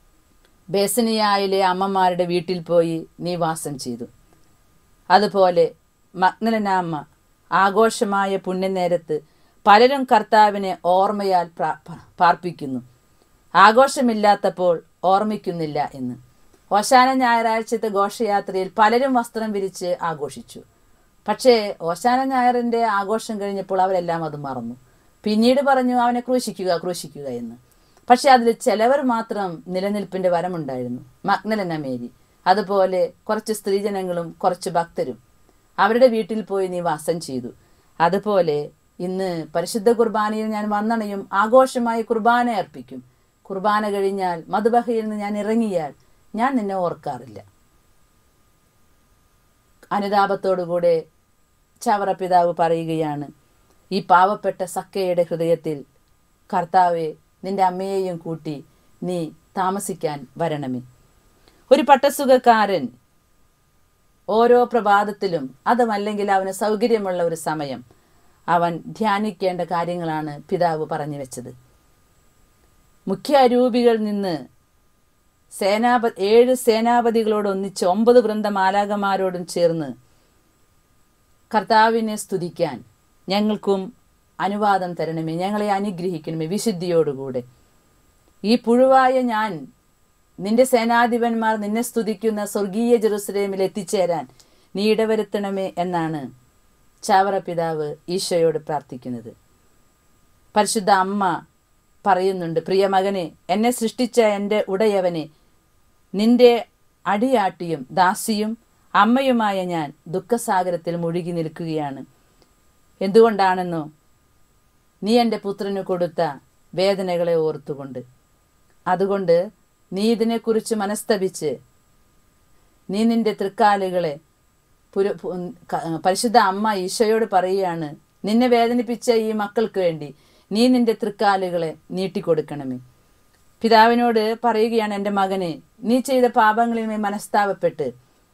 ബേസനിയായിലെ അമ്മമാരുടെ വീട്ടിൽ പോയി നീ വാസം ചെയ്തു. അതുപോലെ മഗ്ദലനാമ്മ ആഘോഷമായ പുണ്യനേരത്ത് പലരും കർത്താവിനെ ഓർമ്മയാൽ പാർപ്പിക്കുന്നു. ആഘോഷമില്ലാത്തപ്പോൾ ഓർമ്മിക്കുന്നില്ല എന്ന്. ഓശാന ഞായറാഴ്ചത്തെ ഘോഷയാത്രയിൽ പലരും വസ്ത്രം വിരിച്ച് ആഘോഷിച്ചു. പക്ഷേ ഓശാന ഞായറിന്റെ ആഘോഷം കഴിഞ്ഞപ്പോൾ അവരെല്ലാം അത് മറന്നു. പിന്നീട് പറഞ്ഞു അവനെ ക്രൂശിക്കുക ക്രൂശിക്കുക എന്ന്. പക്ഷെ അതിൽ ചിലവർ മാത്രം നിലനിൽപ്പിന്റെ വരമുണ്ടായിരുന്നു. മഗ്ദലന മേരി, അതുപോലെ കുറച്ച് സ്ത്രീജനങ്ങളും കുറച്ച് ഭക്തരും. അവരുടെ വീട്ടിൽ പോയി നീ വാസം ചെയ്തു. അതുപോലെ ഇന്ന് പരിശുദ്ധ കുർബാനയിൽ ഞാൻ വന്നണയും ആഘോഷമായി കുർബാന അർപ്പിക്കും. കുർബാന കഴിഞ്ഞാൽ മധുബഹയിൽ നിന്ന് ഞാൻ ഇറങ്ങിയാൽ ഞാൻ നിന്നെ ഓർക്കാറില്ല. അനുതാപത്തോടുകൂടെ ചവറ പിതാവ് പറയുകയാണ്, ഈ പാവപ്പെട്ട സക്കയുടെ ഹൃദയത്തിൽ കർത്താവെ നിന്റെ അമ്മയെയും കൂട്ടി നീ താമസിക്കാൻ വരണമേ. ഒരു പട്ടസുഖക്കാരൻ ഓരോ പ്രഭാതത്തിലും, അതുമല്ലെങ്കിൽ അവന് സൗകര്യമുള്ള ഒരു സമയം, അവൻ ധ്യാനിക്കേണ്ട കാര്യങ്ങളാണ് പിതാവ് പറഞ്ഞു വെച്ചത്. മുഖ്യ അരൂപികളിൽ നിന്ന് 7 സേനാപതികളോടൊന്നിച്ച് 9 വൃന്ദമാലാകമാരോടും ചേർന്ന് കർത്താവിനെ സ്തുതിക്കാൻ ഞങ്ങൾക്കും അനുവാദം തരണമേ, ഞങ്ങളെ അനുഗ്രഹിക്കണമേ വിശുദ്ധിയോടുകൂടെ. ഈ പുഴുവായ ഞാൻ, നിന്റെ സേനാധിപന്മാർ നിന്നെ സ്തുതിക്കുന്ന സ്വർഗീയ ജെറുസലേമിൽ എത്തിച്ചേരാൻ നീ ഇടവരുത്തണമേ എന്നാണ് ചാവറ പിതാവ് ഈശോയോട് പ്രാർത്ഥിക്കുന്നത്. പരിശുദ്ധ അമ്മ പറയുന്നുണ്ട്, പ്രിയ മകനെ, എന്നെ സൃഷ്ടിച്ച എൻ്റെ ഉടയവനെ, നിന്റെ അടിയാട്ടിയും ദാസിയും അമ്മയുമായ ഞാൻ ദുഃഖസാഗരത്തിൽ മുഴുകി നിൽക്കുകയാണ്. എന്തുകൊണ്ടാണെന്നോ, നീ എൻ്റെ പുത്രന് കൊടുത്ത വേദനകളെ ഓർത്തുകൊണ്ട്. അതുകൊണ്ട് നീ ഇതിനെക്കുറിച്ച് മനസ്തപിച്ച് നീ നിന്റെ തൃക്കാലുകളെ പരിശുദ്ധ അമ്മ ഈശോയോട് പറയുകയാണ്, നിന്നെ വേദനിപ്പിച്ച ഈ മക്കൾക്ക് വേണ്ടി നീ നിന്റെ തൃക്കാലുകളെ നീട്ടിക്കൊടുക്കണമേ. പിതാവിനോട് പറയുകയാണ്, എൻ്റെ മകനെ, നീ ചെയ്ത പാപങ്ങളിന്മേൽ മനസ്താപപ്പെട്ട്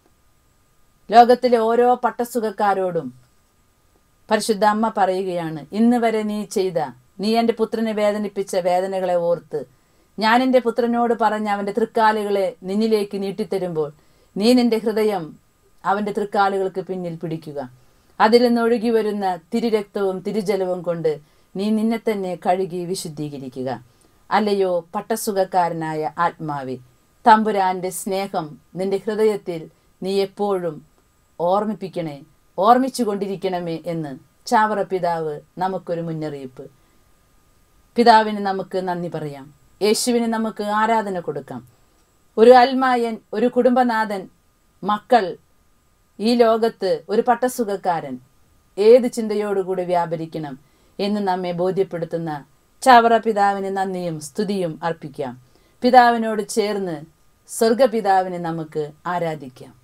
ലോകത്തിലെ ഓരോ പട്ടസുഖക്കാരോടും പരിശുദ്ധ അമ്മ പറയുകയാണ്, ഇന്ന് വരെ നീ എൻ്റെ പുത്രനെ വേദനിപ്പിച്ച വേദനകളെ ഓർത്ത് ഞാൻ എൻ്റെ പുത്രനോട് പറഞ്ഞ അവൻ്റെ തൃക്കാലുകളെ നിന്നിലേക്ക് നീട്ടിത്തരുമ്പോൾ നീ നിന്റെ ഹൃദയം അവൻ്റെ തൃക്കാലുകൾക്ക് പിന്നിൽ പിടിക്കുക. അതിൽ നിന്ന് ഒഴുകി വരുന്ന തിരുരക്തവും തിരുജലവും കൊണ്ട് നീ നിന്നെ തന്നെ കഴുകി വിശുദ്ധീകരിക്കുക. അല്ലയോ പട്ടസുഖക്കാരനായ ആത്മാവേ, തമ്പുരാന്റെ സ്നേഹം നിന്റെ ഹൃദയത്തിൽ നീ എപ്പോഴും ഓർമ്മിച്ചു കൊണ്ടിരിക്കണമേ എന്ന് ചാവറ പിതാവ് നമുക്കൊരു മുന്നറിയിപ്പ്. പിതാവിന് നമുക്ക് നന്ദി പറയാം. യേശുവിന് നമുക്ക് ആരാധന കൊടുക്കാം. ഒരു അൽമായൻ, ഒരു കുടുംബനാഥൻ, മക്കൾ, ഈ ലോകത്ത് ഒരു പട്ടസുഖക്കാരൻ ഏത് ചിന്തയോടുകൂടി വ്യാപരിക്കണം എന്ന് നമ്മെ ബോധ്യപ്പെടുത്തുന്ന ചാവറ പിതാവിന് നന്ദിയും സ്തുതിയും അർപ്പിക്കാം. പിതാവിനോട് ചേർന്ന് സ്വർഗപിതാവിനെ നമുക്ക് ആരാധിക്കാം.